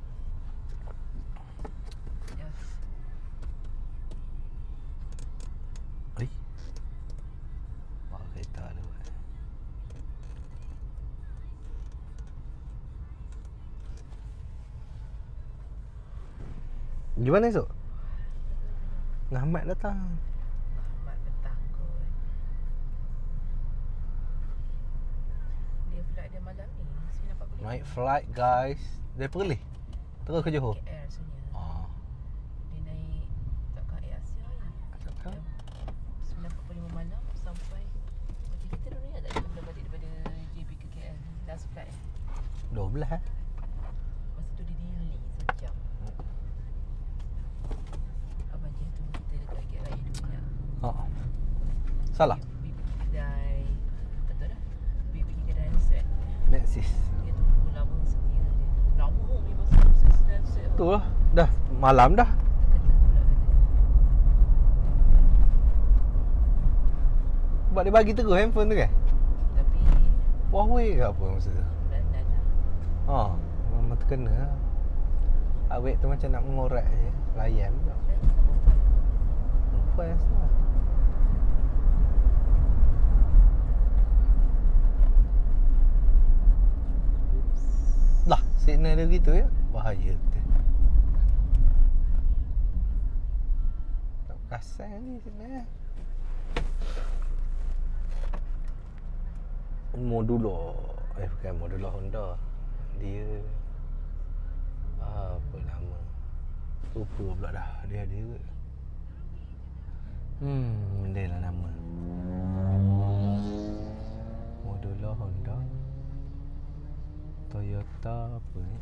Speaker 4: Yes.
Speaker 2: Oi. Pak kereta ada buat. Gimana esok? Ahmad datang.
Speaker 4: Ahmad petang kot. Dia flight dia malam ni 9.45.
Speaker 2: Naik flight guys. Dari Perlis. Terus ke Johor.
Speaker 4: KL sebenarnya.
Speaker 2: Ah,
Speaker 4: Dia naik takkan Air Asia ni.
Speaker 2: tak tahu.
Speaker 4: Jam 9.45 malam sampai macam kita dulu ingat tak dia bila balik daripada JB ke KL last flight.
Speaker 2: 12 eh.
Speaker 4: Masa tu dia delay sejam. Abang je tu kita dekat KL Raya dulu ingat.
Speaker 2: Ha. Salah.
Speaker 4: BB kedai tak tahu dah. BB kedai set.
Speaker 2: Nexus.
Speaker 4: Dia tunggu lama setia dia. Lama ni masa set.
Speaker 2: Tu lah. Dah malam dah.
Speaker 4: Terkena pula kata.
Speaker 2: Sebab dia bagi terus handphone tu kan.
Speaker 4: Tapi
Speaker 2: Huawei ke apa masa tu.
Speaker 4: dandan lah.
Speaker 2: Ha, memang terkena lah. Awet tu macam nak mengorak je. Layan pula.
Speaker 4: Dan kita perempuan.
Speaker 2: Perempuan lah. Lah, signal dia gitu ya. Bahaya betul. Tak perasan ni signal. Modular. Bukan modular Honda. Dia apa nama? Lupa pula dah. Dia ada ke? Dia lah nama. Modular Honda. Toyota apa ni?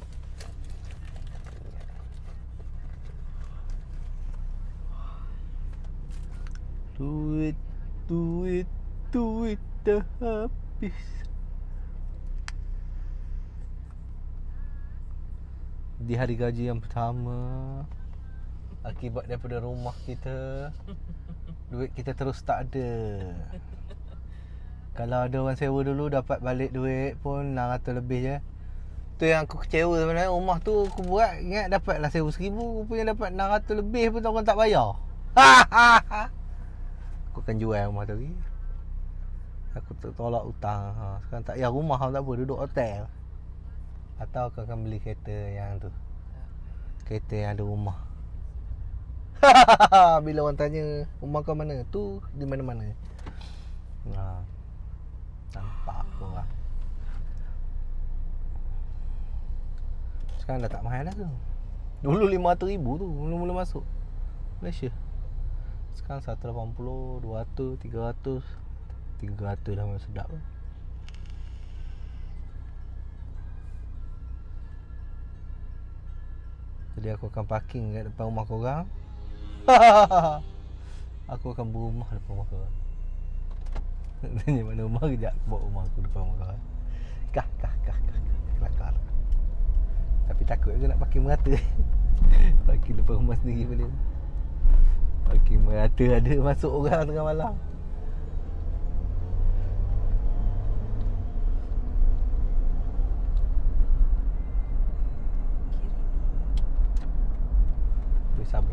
Speaker 2: Duit dah habis. Di hari gaji yang pertama, akibat daripada rumah kita, duit kita terus tak ada. Kalau ada orang sewa dulu, dapat balik duit pun 600 lebih je. Tu yang aku kecewa sebenarnya. Rumah tu aku buat, ingat dapatlah sewa 1000, rupanya dapat 600 lebih pun orang tak bayar. Aku akan jual rumah tu lagi. Aku tolak hutang. Sekarang tak payah rumah, tak apa, duduk hotel. Atau kau akan beli kereta yang tu, kereta yang ada rumah. Bila orang tanya rumah kau mana, tu di mana-mana. Nampak korang. Sekarang dah tak mahal dah tu. Dulu 500,000 tu mula-mula masuk Malaysia. Sekarang 180, 200, 300. 300 dah memang sedap lah. Jadi aku akan parking kat depan rumah korang. Aku akan berumah depan rumah korang. Nak tanya mana rumah kejap, aku bawa rumah aku depan rumah korang. Kah. Kelakar. Tapi takut juga nak parking merata. Parking depan rumah sendiri boleh. Parking merata ada masuk orang tengah malam. Boleh sabar.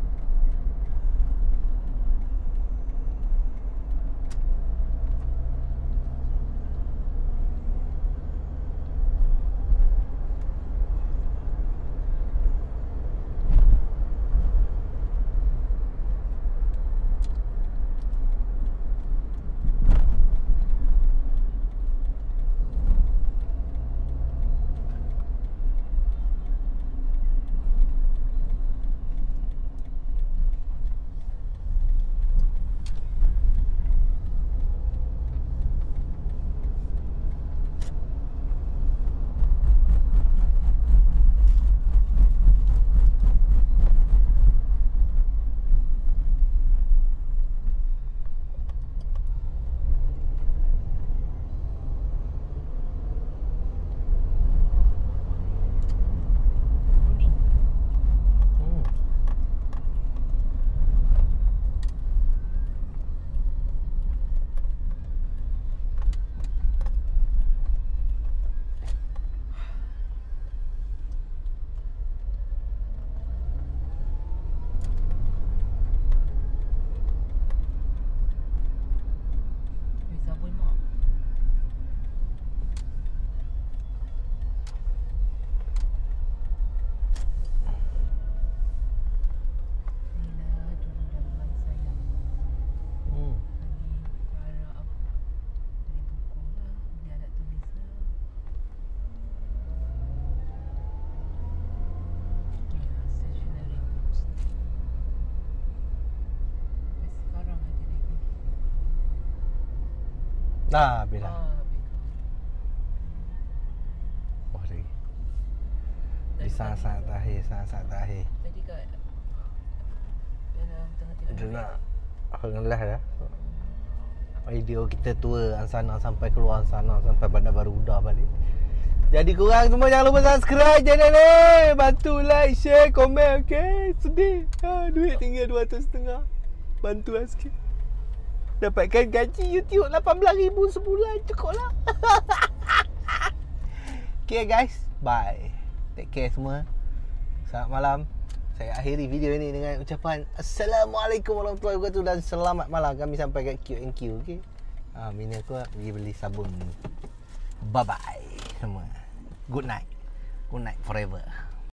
Speaker 4: Sabun mak. Inilah dulu dalaman saya. Ini harap dari buku lah, beli alat tulis lah. Ya, stationery books. Sampai sekarang ada lagi.
Speaker 2: Dah habis dah.
Speaker 4: Habis.
Speaker 2: Oh lagi. Di
Speaker 4: Tadi-
Speaker 2: saat-saat terakhir.
Speaker 4: Tadi kat dalam tengah-tengah
Speaker 2: Dia nak pengelah dah. Video kita tour Ansana sampai keluar Ansana sampai Bandar Baru Udah balik. Jadi korang semua jangan lupa subscribe channel ni. Bantu like, share, komen, okey? Sedih. Duit tinggal 200.5. Bantu lah sikit. Dapatkan gaji YouTube 18,000 sebulan. Cukup lah. Okay guys, bye. Take care semua. Selamat malam. Saya akhiri video ini dengan ucapan Assalamualaikum warahmatullahi wabarakatuh dan selamat malam. Kami sampai kat Q&Q, okey? Bini aku pergi beli sabun. Bye bye semua. Good night. Good night forever.